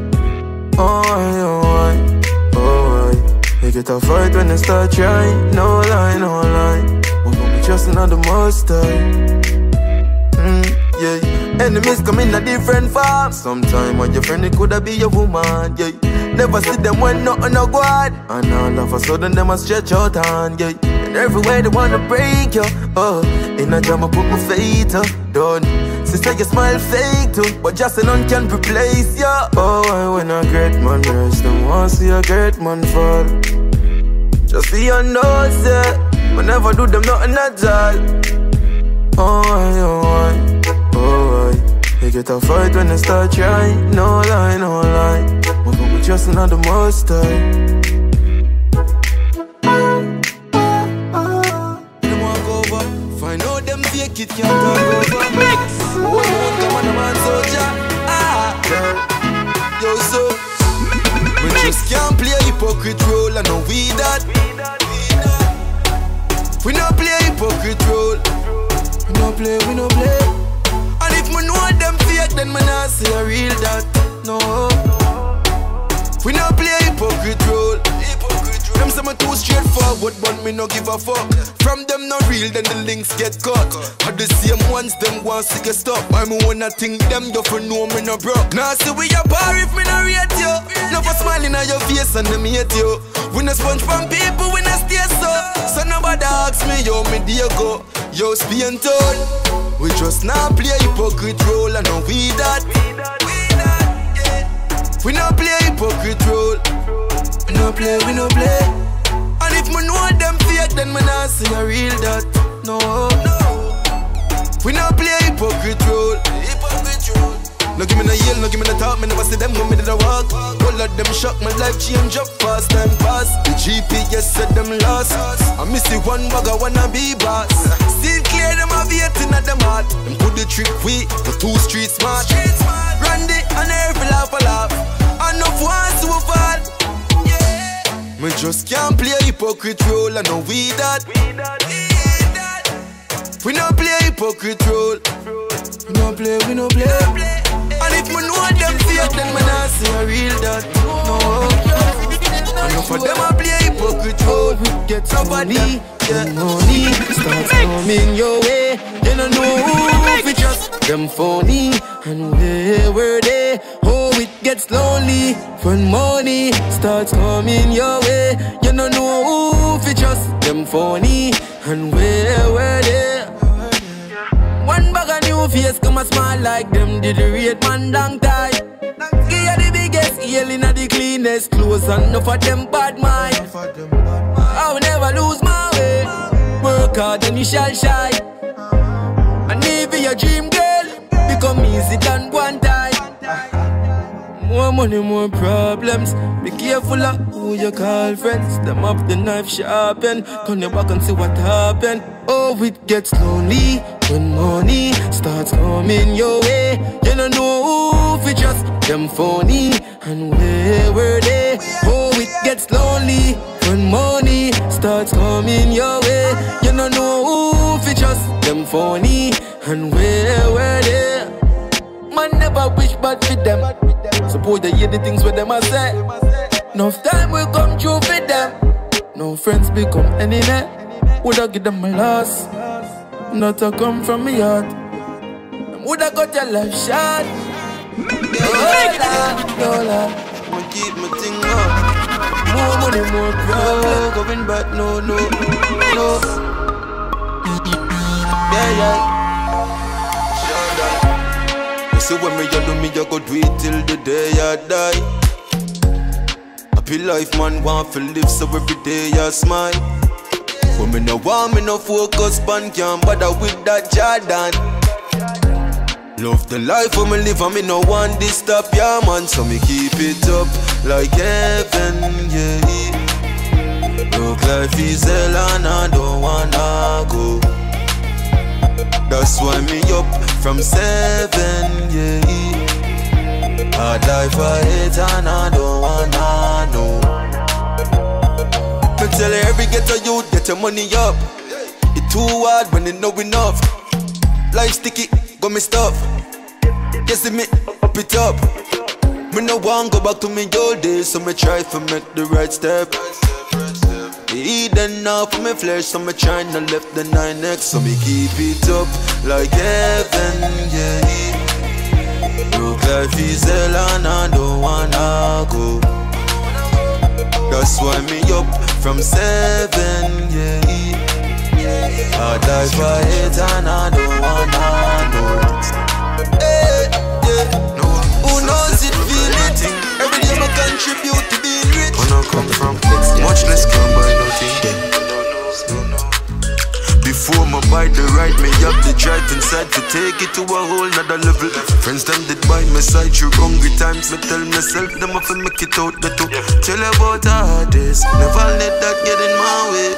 Oh, they get a fight when they start trying. No lie, no lie. We're gonna be just another most time. Yeah. Enemies come in a different form. Sometime when your friend it coulda be your woman, yeah. Never see them when nothing no go on. And all of a sudden them a stretch out hand, yeah. And everywhere they wanna break you. Oh, in a jam I put my fate done. Sister you smile fake too, but just none can replace you. Oh, why when a great man rest, them want see a great man fall. Just see your nose, yeah. We never do them nothing at all. Oh, they get a fight when they start trying. No lie, no lie. We're gonna be just another most time. Them walk over, find out them fake it can't talk over. Mix! One come on a man soldier. Yo, so we just can't play a hypocrite role. I know we that. We no play a hypocrite role. We no play. And if me know them fake, then me not say a real that. No. We no play a hypocrite role. Them say me too straightforward, but me no give a fuck. From them no real, then the links get cut. Are the same ones them want to get stuck. Why me wanna think them do for know me no broke. Now see we a bar if me no rate you. Never smiling at your face and them hate you. We no sponge from people, we no stay so. So nobody ask me, yo, me dear go. Yo, Spain town. We just now play a hypocrite role, and know we that. We no play a hypocrite role. We no play. And if me know them fake, then me not see a real that. No. We no play a hypocrite role. No give me no yell, no give me no talk. Me never see them when me did a walk. All of them shock, my life change up fast time pass. The GPS said them lost. I miss the one bag, I wanna be boss. Still clear them a waiting at them heart. Them put the trick we, the 2 street smart. Randy and every laugh a laugh. Enough ones to fall. Me just can't play a hypocrite role, I know we that. We no play a hypocrite role. We no play. And if me know them fake, then me not see a real that. No. Enough of them a play a hypocrite role. Get somebody, yeah. Money starts coming your way. You don't know who if it just them phony. And where were they? Oh, it gets lonely when money starts coming your way. You don't know who fi trust, them phony and where they. One bag of new face come a smile like them did the rate man long time. Give you the biggest alien and the cleanest clothes and enough of them bad mind. I will never lose my way. Work hard and you shall shine. And if your dream girl become easy than one time. More money, more problems. Be careful of who you call friends. Them up the knife sharpen. Turn your back and see what happen. Oh, it gets lonely when money starts coming your way. You don't know who fi trust, them phony and where were they? Oh, it gets lonely when money starts coming your way. You don't know who fi trust, them phony and where were they? Man never wish bad for them. Suppose they hear the things where them a say. Enough time will come true for them. No friends become enemy. Woulda give them a loss, not to come from me heart. Woulda got your life shot. Dollar, I'ma keep my thing up. more money, more problem. Going back, no. Yeah. You see when me you do me, you go do it till the day I die. Happy life man want to live, so every day I smile. When me no want, me no focus pan, can't bother with that Jordan. Love the life when me live and me no want this stop, yeah man. So me keep it up like heaven, yeah. Look life is hell and I don't wanna go. That's why me up from 7, yeah. Hard life I hate and I don't wanna know. Me tell every ghetto youth, get your money up. It too hard when it know enough. Life sticky, got me stuff. You see me, up it up. Me no want go back to me old days, so me try to make the right step. Eating now for me flesh, so me tryna left the 9X, so me keep it up like heaven, yeah. Look life is hell and I don't wanna go. That's why me up from 7, yeah. Hard life I hate and I don't wanna know. Hey, yeah. Who knows it feel it? Every day I contribute to being rich. When I come from much less can buy nothing. Before my buy the right, me up the drive inside to take it to a whole nother level. Friends them did buy my side through hungry times. Me tell myself them have to make it out the two. Tell about the hardest, never let that get in my way.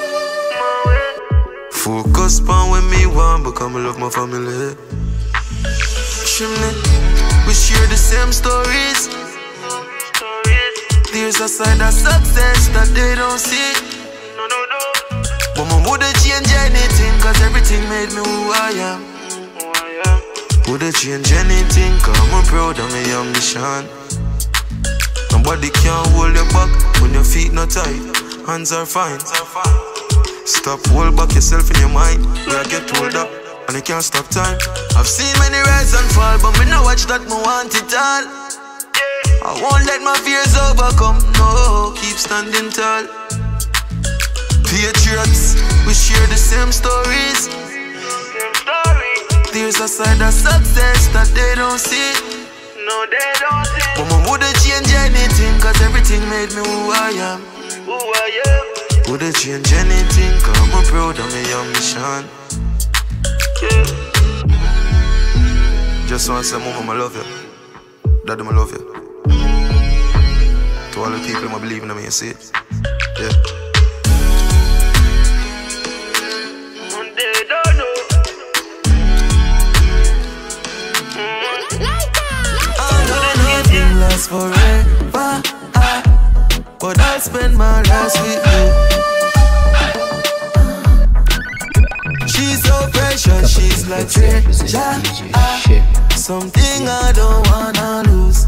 Focus on when me want, because I love my family. Chimney, we share the same stories. There's a side of success that they don't see. But I wouldn't change anything, cause everything made me who I am. Wouldn't change anything, cause I'm proud of my ambition. Nobody can hold you back when your feet not tight, hands are fine. Stop, hold back yourself in your mind. Where I get hold up and you can't stop time. I've seen many rise and fall, but me no watch that, me want it all. I won't let my fears overcome, no, keep standing tall. Patriots, we share the same stories. There's a side of success that they don't see. No, they don't see. But I wouldn't change anything, cause everything made me who I am. Wouldn't change anything, cause I'm proud of my ambition. Just want to say, Mama, I love you. Daddy, I love you. To all the people who believe in me, you see it? Yeah. They don't know. I know nothing lasts forever, but I'll spend my last with you. She's so precious, she's like treasure. Something I don't wanna lose.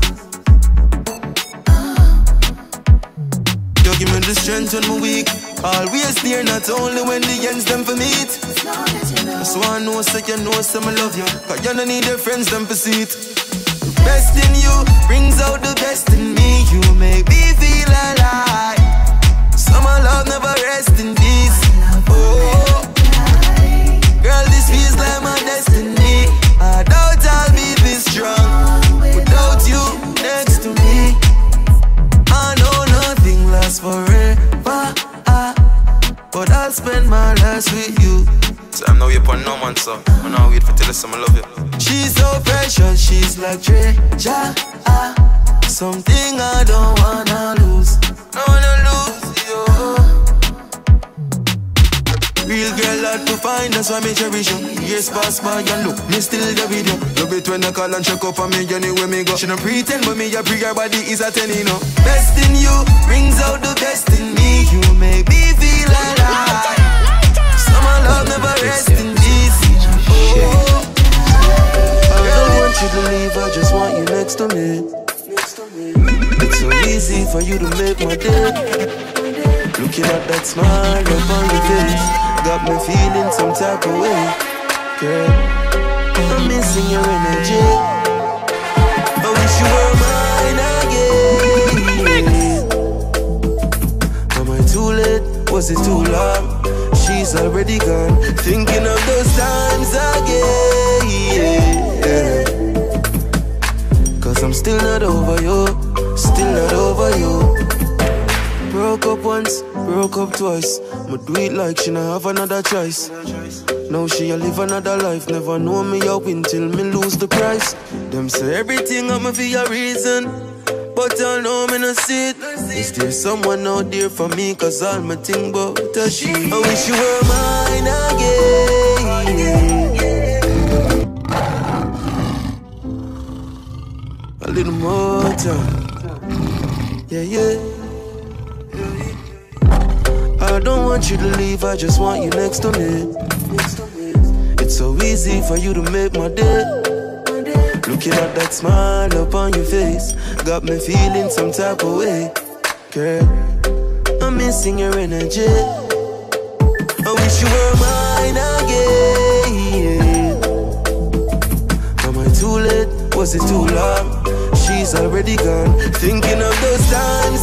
You give me the strength when I'm weak. Always there, not only when the ends them for meet. So I know, so you know, some I love you. Cause you don't need your friends them for see it. Best in you brings out the best in me. You make me feel alive. Summer love never rest in peace. Oh, girl, this feels like my destiny. I doubt I'll be this strong without you next to me. I know nothing lasts forever, but I'll spend my last with you. So I'm now here for no man, so I'm now wait for tell us I love you. She's so precious, she's like treasure, something I don't wanna lose. I wanna lose you. Real girl hard to find, that's why me cherish you. Years pass by and look, me still the video. Love it when I call and check up on me anywhere me go. She don't pretend, but me a pre her body is a 10, you know. Best in you brings out the best in me. You make me feel alive. Summer love never rest in peace. Oh, I don't want you to leave, I just want you next to me. It's so easy for you to make my day. Looking at that smile up on your face got me feeling some type of way. Girl, I'm missing your energy. I wish you were mine again. Am I too late? Was it too long? She's already gone. Thinking of those times again. Cause I'm still not over you. Still not over you. Broke up once, broke up twice. I'ma do it like she not have another choice. Now she a live another life. Never know me a win till me lose the price. Them say everything I'ma for a reason, but I know me no see it. Is there someone out there for me? Cause all my think about is she. I wish you were mine again. A little more time. Yeah, yeah. I don't want you to leave, I just want you next to me. It's so easy for you to make my day. Looking at that smile up on your face got me feeling some type of way. Girl, I'm missing your energy. I wish you were mine again. Am I too late? Was it too long? She's already gone. Thinking of those times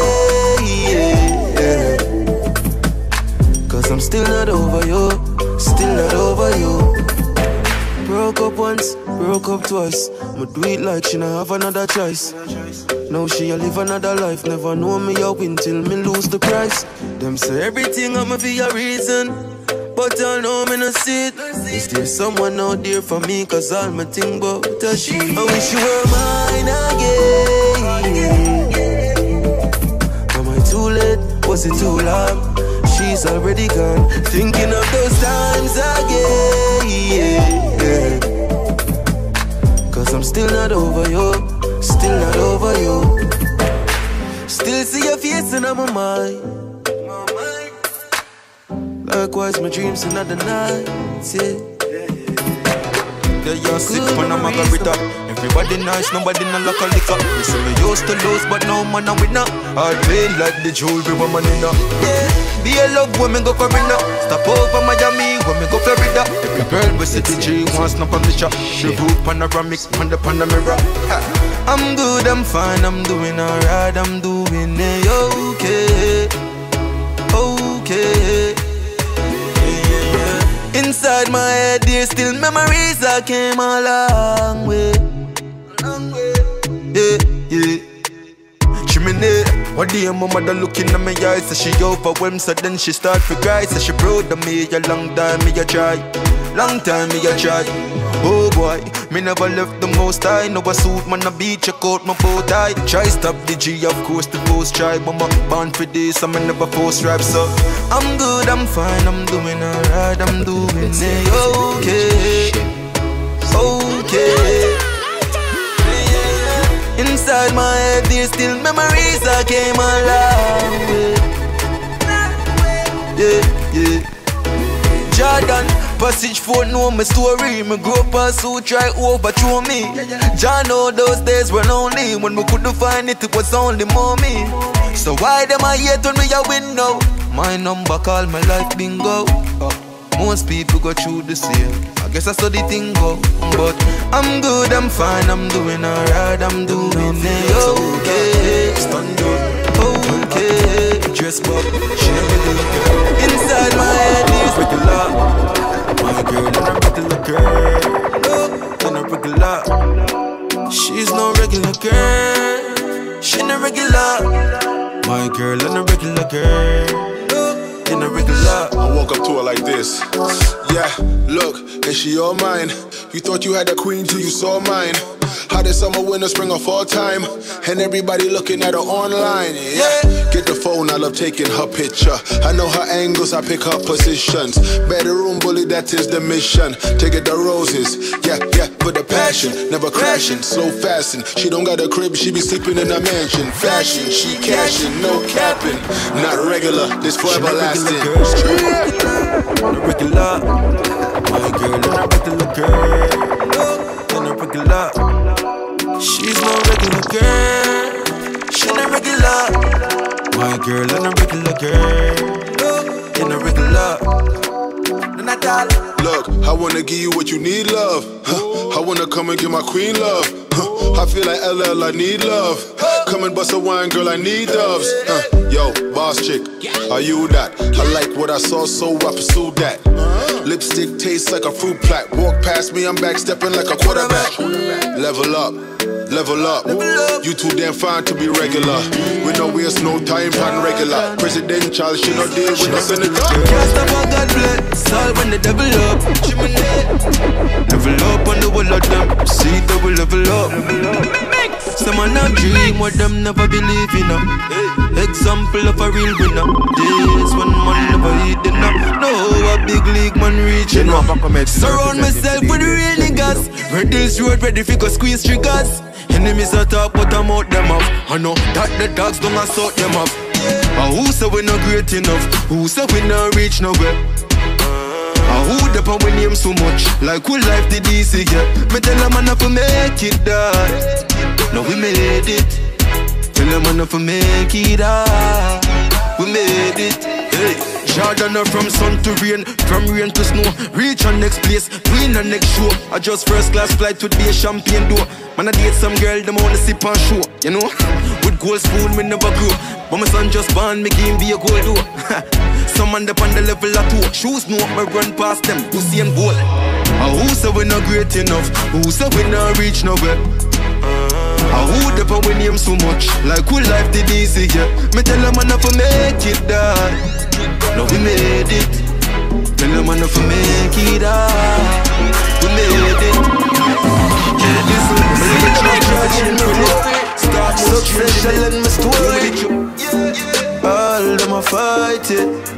again. Cause I'm still not over you. Still not over you. Broke up once, broke up twice. I'ma do it like she not have another choice. Now she a live another life. Never know me a win till me lose the price. Them say everything I'ma for a reason, but I know me no see it. Is there someone out there for me? Cause all my think about is she. I wish you were mine again. Am I too late? Was it too long? She's already gone. Thinking of those times again. Cause I'm still not over you. Still not over you. Still see your face in my mind. Likewise my dreams another night. Yeah. You're sick when I'm a margarita. Everybody nice, nobody no like a liquor. You see me used to lose, but now man I'm winner. I play like the jewelry woman in now. Yeah, be a love when me go for winner. Stop over Miami when me go Florida. Every girl we see the G wants snap on the shot. The roof panoramic on the mirror. I'm good, I'm fine, I'm doing alright, I'm doing it okay. Okay. Inside my head there's still memories I came a long way. Yeah, yeah. She me need. One day my mother looking at me eyes, so she overwhelmed, so then she start to cry. So she proud of me, a long time me a try. Long time me a try. Oh boy, me never left the most high. No a suit, man a beat, check out my bow tie. Try stop the G, of course the post try. But I'm born for this, I'm never post rap. So I'm good, I'm fine, I'm doing alright, I'm doing it okay. Okay. Inside my head there's still memories I came a long way. Yeah, yeah. Jordan, passage 4 know my story. Me grow up as who try overthrow me. Jah know those days were lonely. When we couldn't find it, it was only mommy. So why them I hate when we a win now? My number call my life bingo. Most people go through the same. I guess that's how the thing go. But I'm good, I'm fine, I'm doing alright, I'm doing it okay. Stand up, okay. Dress up, she a regular girl. Inside my head is regular. My girl, and a regular girl. And a regular. She's no regular girl. She no regular. My girl, and a regular girl. In a regular. I walk up to her like this. Yeah, look, is she all mine? You thought you had a queen till you saw mine. Hottest summer, winter, spring, or fall time. And everybody looking at her online. Yeah, get the phone, I love taking her picture. I know her angles, I pick her positions. Bedroom bully, that is the mission. Take it the roses, yeah, for the passion. Never crashing, slow fasting. She don't got a crib, she be sleeping in a mansion. Fashion, she cashing, no capping. Not regular, this forever lasting. Regular, my girl, and a regular girl. And a regular. She's no regular girl. She no regular. My girl, and a regular girl. In a regular. Look, I wanna give you what you need, love. I wanna come and give my queen love. I feel like LL, I need love. Come and bust a wine, girl, I need doves. Yo, boss chick, are you that? I like what I saw, so I pursued that. Lipstick tastes like a fruit plat. Walk past me, I'm back stepping like a quarterback. Level up, level up. You too damn fine to be regular. We no waste no time, pan regular. Presidential, she no deal with no senator. Can't stop how God bless. All when they double up. Level up on the wall of them. See double level up. Some man have dream what them never believe in. Example of a real winner. Days when man never eat dinner. No, a big league man reaching up. Surround myself with real niggas. Red Hills Road ready for go squeeze triggers. Enemies are talk but I'm out them off. I know that the dogs don't assault them off. Who say we not great enough? Who say we not reach nowhere? Who the power we name so much? Like who life did easy, yeah? Me tell them man if we make it that. No we made it. Tell them man if we make it that. We made it. Hey, Jordan from sun to rain, from rain to snow. Reach on next place, win the next show. I just first class flight to be a champagne door. Man I date some girl, them wanna sip and show. You know, with gold spoon me never grow. But my son just born, make him be a gold door. Some man up on the level of 2. Shoes no up, me run past them, pussy and gold. Who say we not great enough? Who say we not reach nowhere? Who the power we name so much? Like who life did easy, yeah? Me tell them man if we make it that. No we made it. Tell them man if we make it that. We made it. Yeah, this is start success and my story. All them a fight it.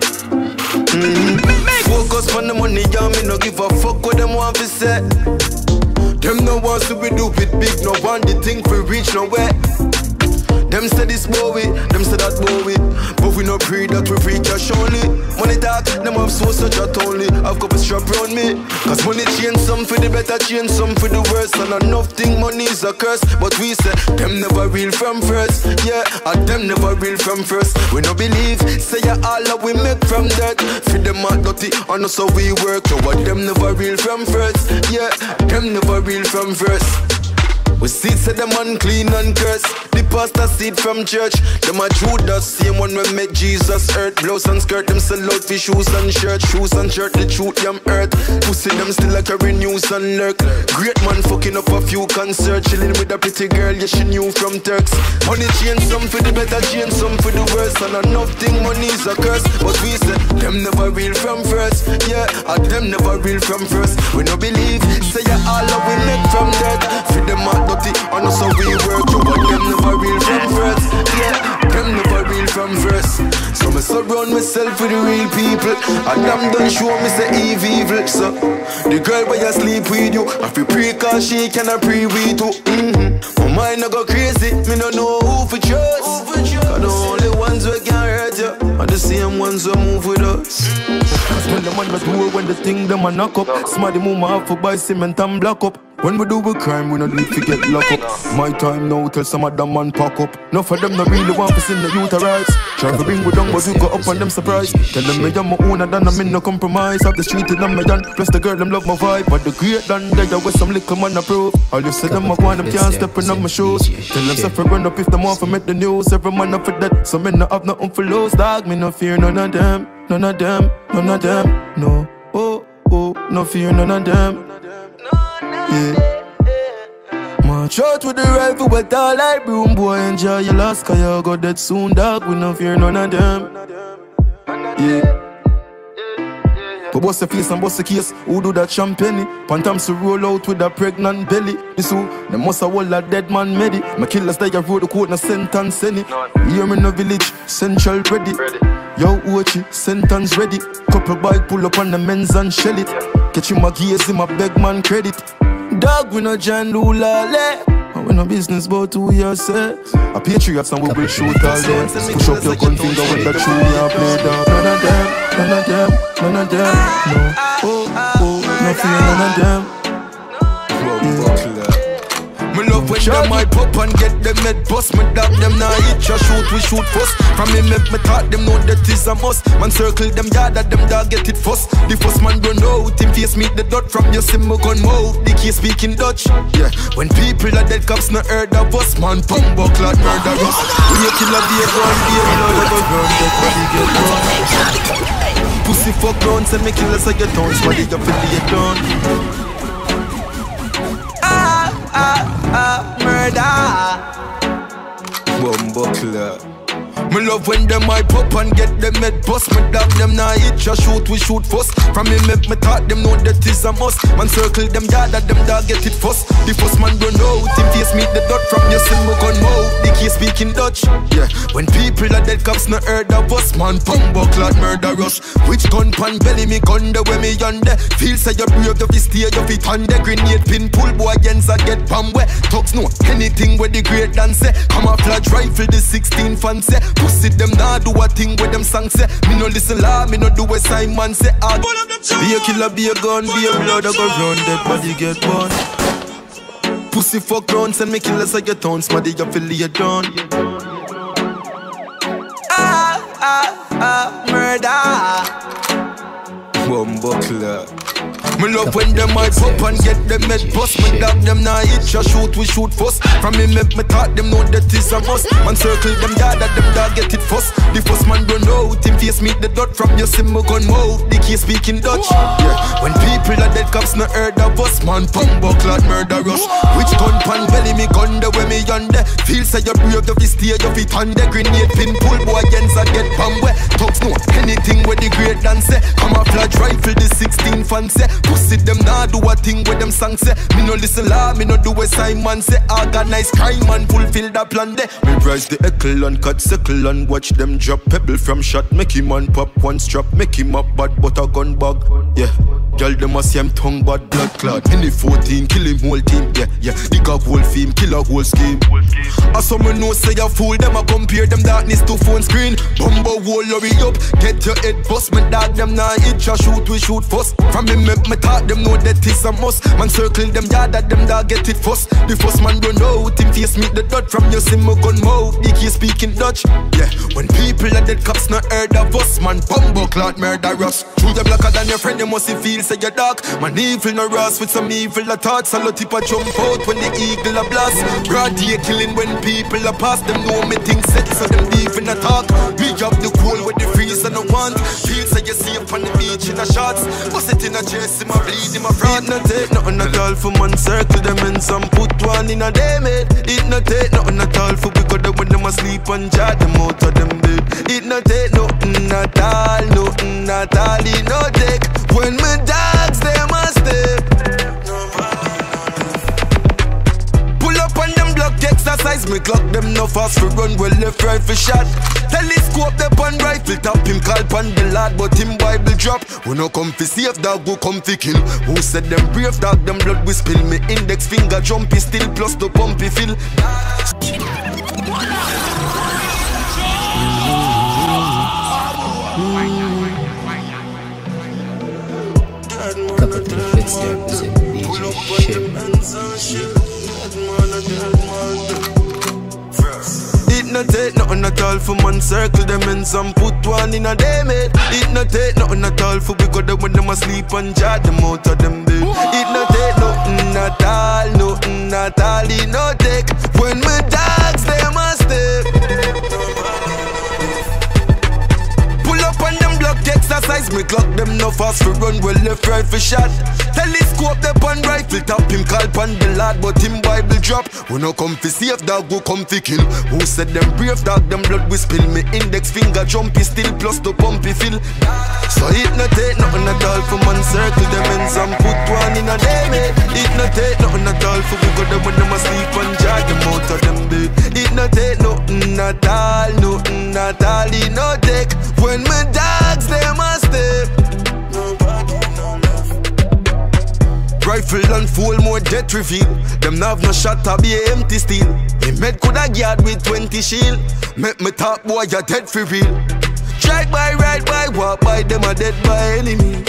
Focus on the money, yeah, me no give a fuck what them want to say. Them no wants to be do it big, no want the thing for reach nowhere. Them say this Bowie, them say that Bowie. But we no pray that we free cash only. Money talk, them have so such a only. I've got a strap around me. Cause money change some for the better, change some for the worse. And enough think money is a curse. But we say, them never real from first. Yeah, and them never real from first. We no believe, say ya all that we make from dirt. Feed them out dirty, and so we work. So what them never real from first. Yeah, them never real from first. We see say them unclean and cursed. The pastor seed from church. Them a Judas, same one when met Jesus earth. Blouse and skirt, them sell out for shoes and shirt. Shoes and shirt, the truth them earth. Pussy them still like carry news and lurk. Great man fucking up a few concerts. Chilling with a pretty girl, yeah she knew from Turks. Money change some for the better, change some for the worse. And enough thing money is a curse. But we say, them never real from first. Yeah, and them never real from first. We no believe, say ya all that we make from dirt. Feed them out dirty, and so we work. You but them never real from first. Yeah, them never real from first. So me surround myself with the real people. And them done show me say evil. So the girl where you sleep with you, I feel pray cause she cannot pray with you. My mind no go crazy, me no know who for trust. Cause the only ones who can hurt you are the same ones who move with us. Cause when the man was do when the thing them a knock up. Smarty move have to buy cement and block up. When we do a crime, we no need to get locked up. My time now, tell some of them man pack up. Enough of them no really want to see the youth rights. Try to bring me down, but you go up on them surprise. Tell them me I'm my owner, then I'm in no compromise. Have the street in my hand, plus the girl them love my vibe. But the great land there with some liquor man approve. All you say them I want them can't step in on my shoes. Tell them suffer run up if them want to make the news. Every man up for that, so me no have nothing for lose. Dog, me no fear none of them, none of them, none of them. No, oh, oh, no fear none of them. Yeah. March out with the rifle, but all like broom. Boy, enjoy your last, cause you go dead soon, dog. We no fear none of them. Yeah. But bust the face and bust the case. Who do that champagne? Pantams to roll out with a pregnant belly. This who? They must have all a dead man medi. My killers that you wrote the quote, no sentence any. Here in the village, central ready. Yo, Ochi, sentence ready. Couple bike pull up on the men's and shell it. Catch him a gaze, him a beg man credit. Dog, we no John Lulale. And we no business but who you say. A patriots and we will shoot all day. Push up your gun finger when that true you play dog. None of them, none of them, none of them. No, oh, oh, no fear none of them. Me love when them I pop and get them head bust. Me dab them now eat ya shoot, we shoot first. From me make me thought them know that is a must. Man circle them yard that them dog get it first. The first man don't know him face meet the dot. From your sim gun mouth, the key speaking Dutch. Yeah, when people are dead cops no heard of us. Man bumbo clot murder us. We a killer be a gun, be a blood of a gun. Get body get done. Pussy fuck round, send me killers I get down. Somebody you feel it done. Murder. Bumbuckler. Me love when them I pop and get them head bust. Me dab them now eat ya shoot, we shoot first. From me make me thought them know that is a must. Man circle them yard that them dog get it first. The first man don't know him face meet the dot. From your sim gun mouth, the key speaking Dutch. Yeah, when people are dead cops no heard of us. Man bumbuckler murder us. Which gun pan belly me gun the way me yonder. Feel say you brave to fi stay you fit on the grenade pin pull boy against I get bomb where. Talks no anything where the great dance say. Camouflage rifle the 16 fan say. Pussy them nah do a thing with them songs say. Me no listen la, me no do a Simon say. Be a killer, be a gun, be a blood, I go run, dead body get born. Pussy fuck round, send me killers I get on, smaddy you feel you done. Murder. Bumbuckler. Me love when them I pop and get them head bust. Me dab them now eat ya shoot, we shoot first. From me make me thought them know that is a must. Man circle them yard that them dog get it first. The first man don't know him face meet the dot. From your sim gun mouth, the key speaking Dutch. Yeah, when people are dead cops no heard of us. Man bumbuckler murder us. Which gun pan belly me gun the way me yonder. Feel say you brave to fi stay you fit on the grenade pin pull boy against I get bomb where. Talks no anything where the great dance say. Camouflage rifle the 16 fan say. Pussy them nah do a thing with them songs say. Me no listen la, me no do a Simon say. Organize crime and fulfill the plan there. Me rise the eckle and cut sickle and watch them drop pebble from shot. Make him on pop one strap, make him up bad but a gun bag. Yeah, girl them a see him tongue bad blood clot. In the 14 kill him whole team. Yeah, yeah, dig a whole film, kill a whole scheme. As some know say a fool them a compare them darkness to phone screen. Bumbo wall hurry up, get your head bust. Me dog them nah itch a shoot, we shoot first. From me make me thought them know that is a must. Man circle them yard that them dog get it first. The first man don't know him face meet the dot. From your sim gun mouth, the key speaking Dutch. Yeah, when people are dead cops not heard of us. Man bumbuckler murder us. True you blacker than your friend, you must feel say you're dark. Man evil no rust with some evil thoughts. A lot tip a jump out when the eagle a blast. Broad day killing when people are past. Them know me things set so them even a talk. Me up the cool with the freeze and the want. Feel say you see up on the beach in a shots. Bust it in a chest, in my bleed, in my fraud. It no take nothing at all for man circle them in some put one in a day mate. It no take nothing at all for because them when them asleep and jar them out of them bed. It no take nothing at all, nothing at all. It no take when my dogs them a step. Pull up on them block exercise, me clock them no fast for run well left right for shot. Telescope the pan rifle tap him call pan the lad but him Bible drop. We no come fi safe dog go come fi kill. Who said them brave dog them blood we spill. Me index finger jumpy still plus the pumpy fill. Couple to the flex there represent DJ Ship. It It no take nothing at all for man circle them ends and put one in a day mate. It no take nothing at all for we go there when them asleep and jar them out of them bed. It no take nothing at all, nothing at all. It no take when my dogs them a step. Pull up on them block exercise, me clock them no fast for run, well left right for shot. Telescope the pan rifle top, him call pan the lad, but him Bible drop. We no come fi safe dog, go come fi kill. Who said them brave dog, them blood we spill. Me index finger jumpy still, plus the pumpy fill. So it no take nothing at all for man circle them ends and put one in a day mate. It no take nothing at all for we go there when them asleep and jar them out of them bed. It no take nothing at all, nothing at all. It no take when my dogs them a step. Rifle and full more death reveal. Them nav no shot to be a empty steel. He med coulda guard with 20 shield. Make me talk boy you dead for real. Strike by, ride by, walk by, them a dead by enemy.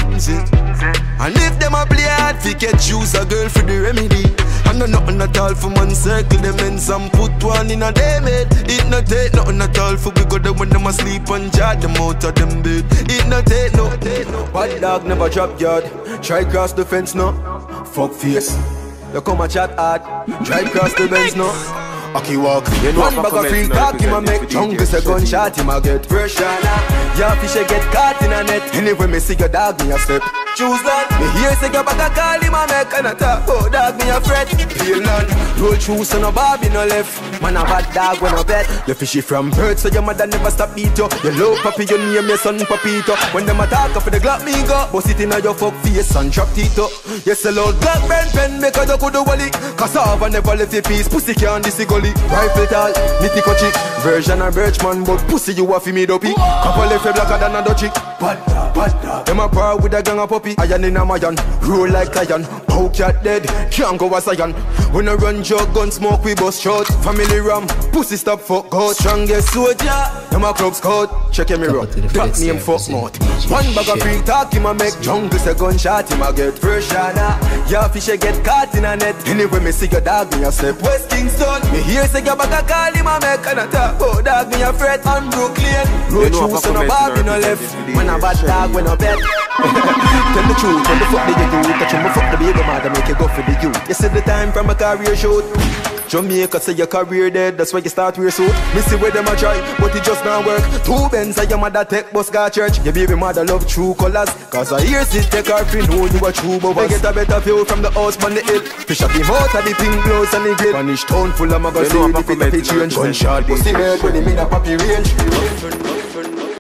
And if them a play hard, fi catch use a girl for the remedy. And no nothing at all for man circle them ends and put one in a day mate. It no take nothing at all for we go there when them asleep and jar them out of them bed. It no take no. Bad dog never drop yard. Try cross the fence no. Fuck face. You come a chat hard. Try cross the bench no. Aki walk. You know one bag of free talk him a make jungle say gunshot him a get pressure. Your fish get caught in a net. Anyway me see your dog in your step. Choose that. Me hear say your back a call him a make and a talk. Oh dog me a fret. Peel none. Roll through so no Bobby no left. Man a bad dog when a bet. You fishy from birth so your mother never stop beat you. You love papi you name your son Papito. When them attack up for the Glock me go. Bust it in a your fuck face and drop Tito. Yes a loud Glock burn pen make a duck with the wally. Cassava never left your piece. Pussy can't disgolly. Rifle tall, nitty coachy. Version a birch man, but pussy you a fi me dopey. Couple left blacker than a dutchie. Bad dog. Them a par with a gang of puppy. Iron in a mayan, roll like lion. Poke cat dead, can't go as iron. When I run jug gun smoke we bust shot. Family ram, pussy stop fuck out. Strongest soldier, them a club scout. Check your mirror, that name fuck mouth. One bag of free talk him a make jungle say gunshot him a get pressure. Your fish get caught in a net. Anyway me see your dog me a step. West Kingston, me hear say your back a call him a make and a talk. Oh dog me a fret on Brooklyn. Road through so no Bobby no left. Man a bad dog when no bet. Tell the truth, when the fuck did you do? That you me fuck the baby mother make you go for the youth. You see the time from a career shoot. Jamaica say your career dead, that's why you start wear suit. Me see where them a try, but it just not work. 2 Benz and your mother take bus car church. Your baby mother love true colors, cause I hear it take her free know you a true bubbles. They get a better view from the house on the hill. Fish up him out of the pink gloves and the grill. Spanish town full of magazine, if it a change. Gunshot, pussy made when him in a poppy range.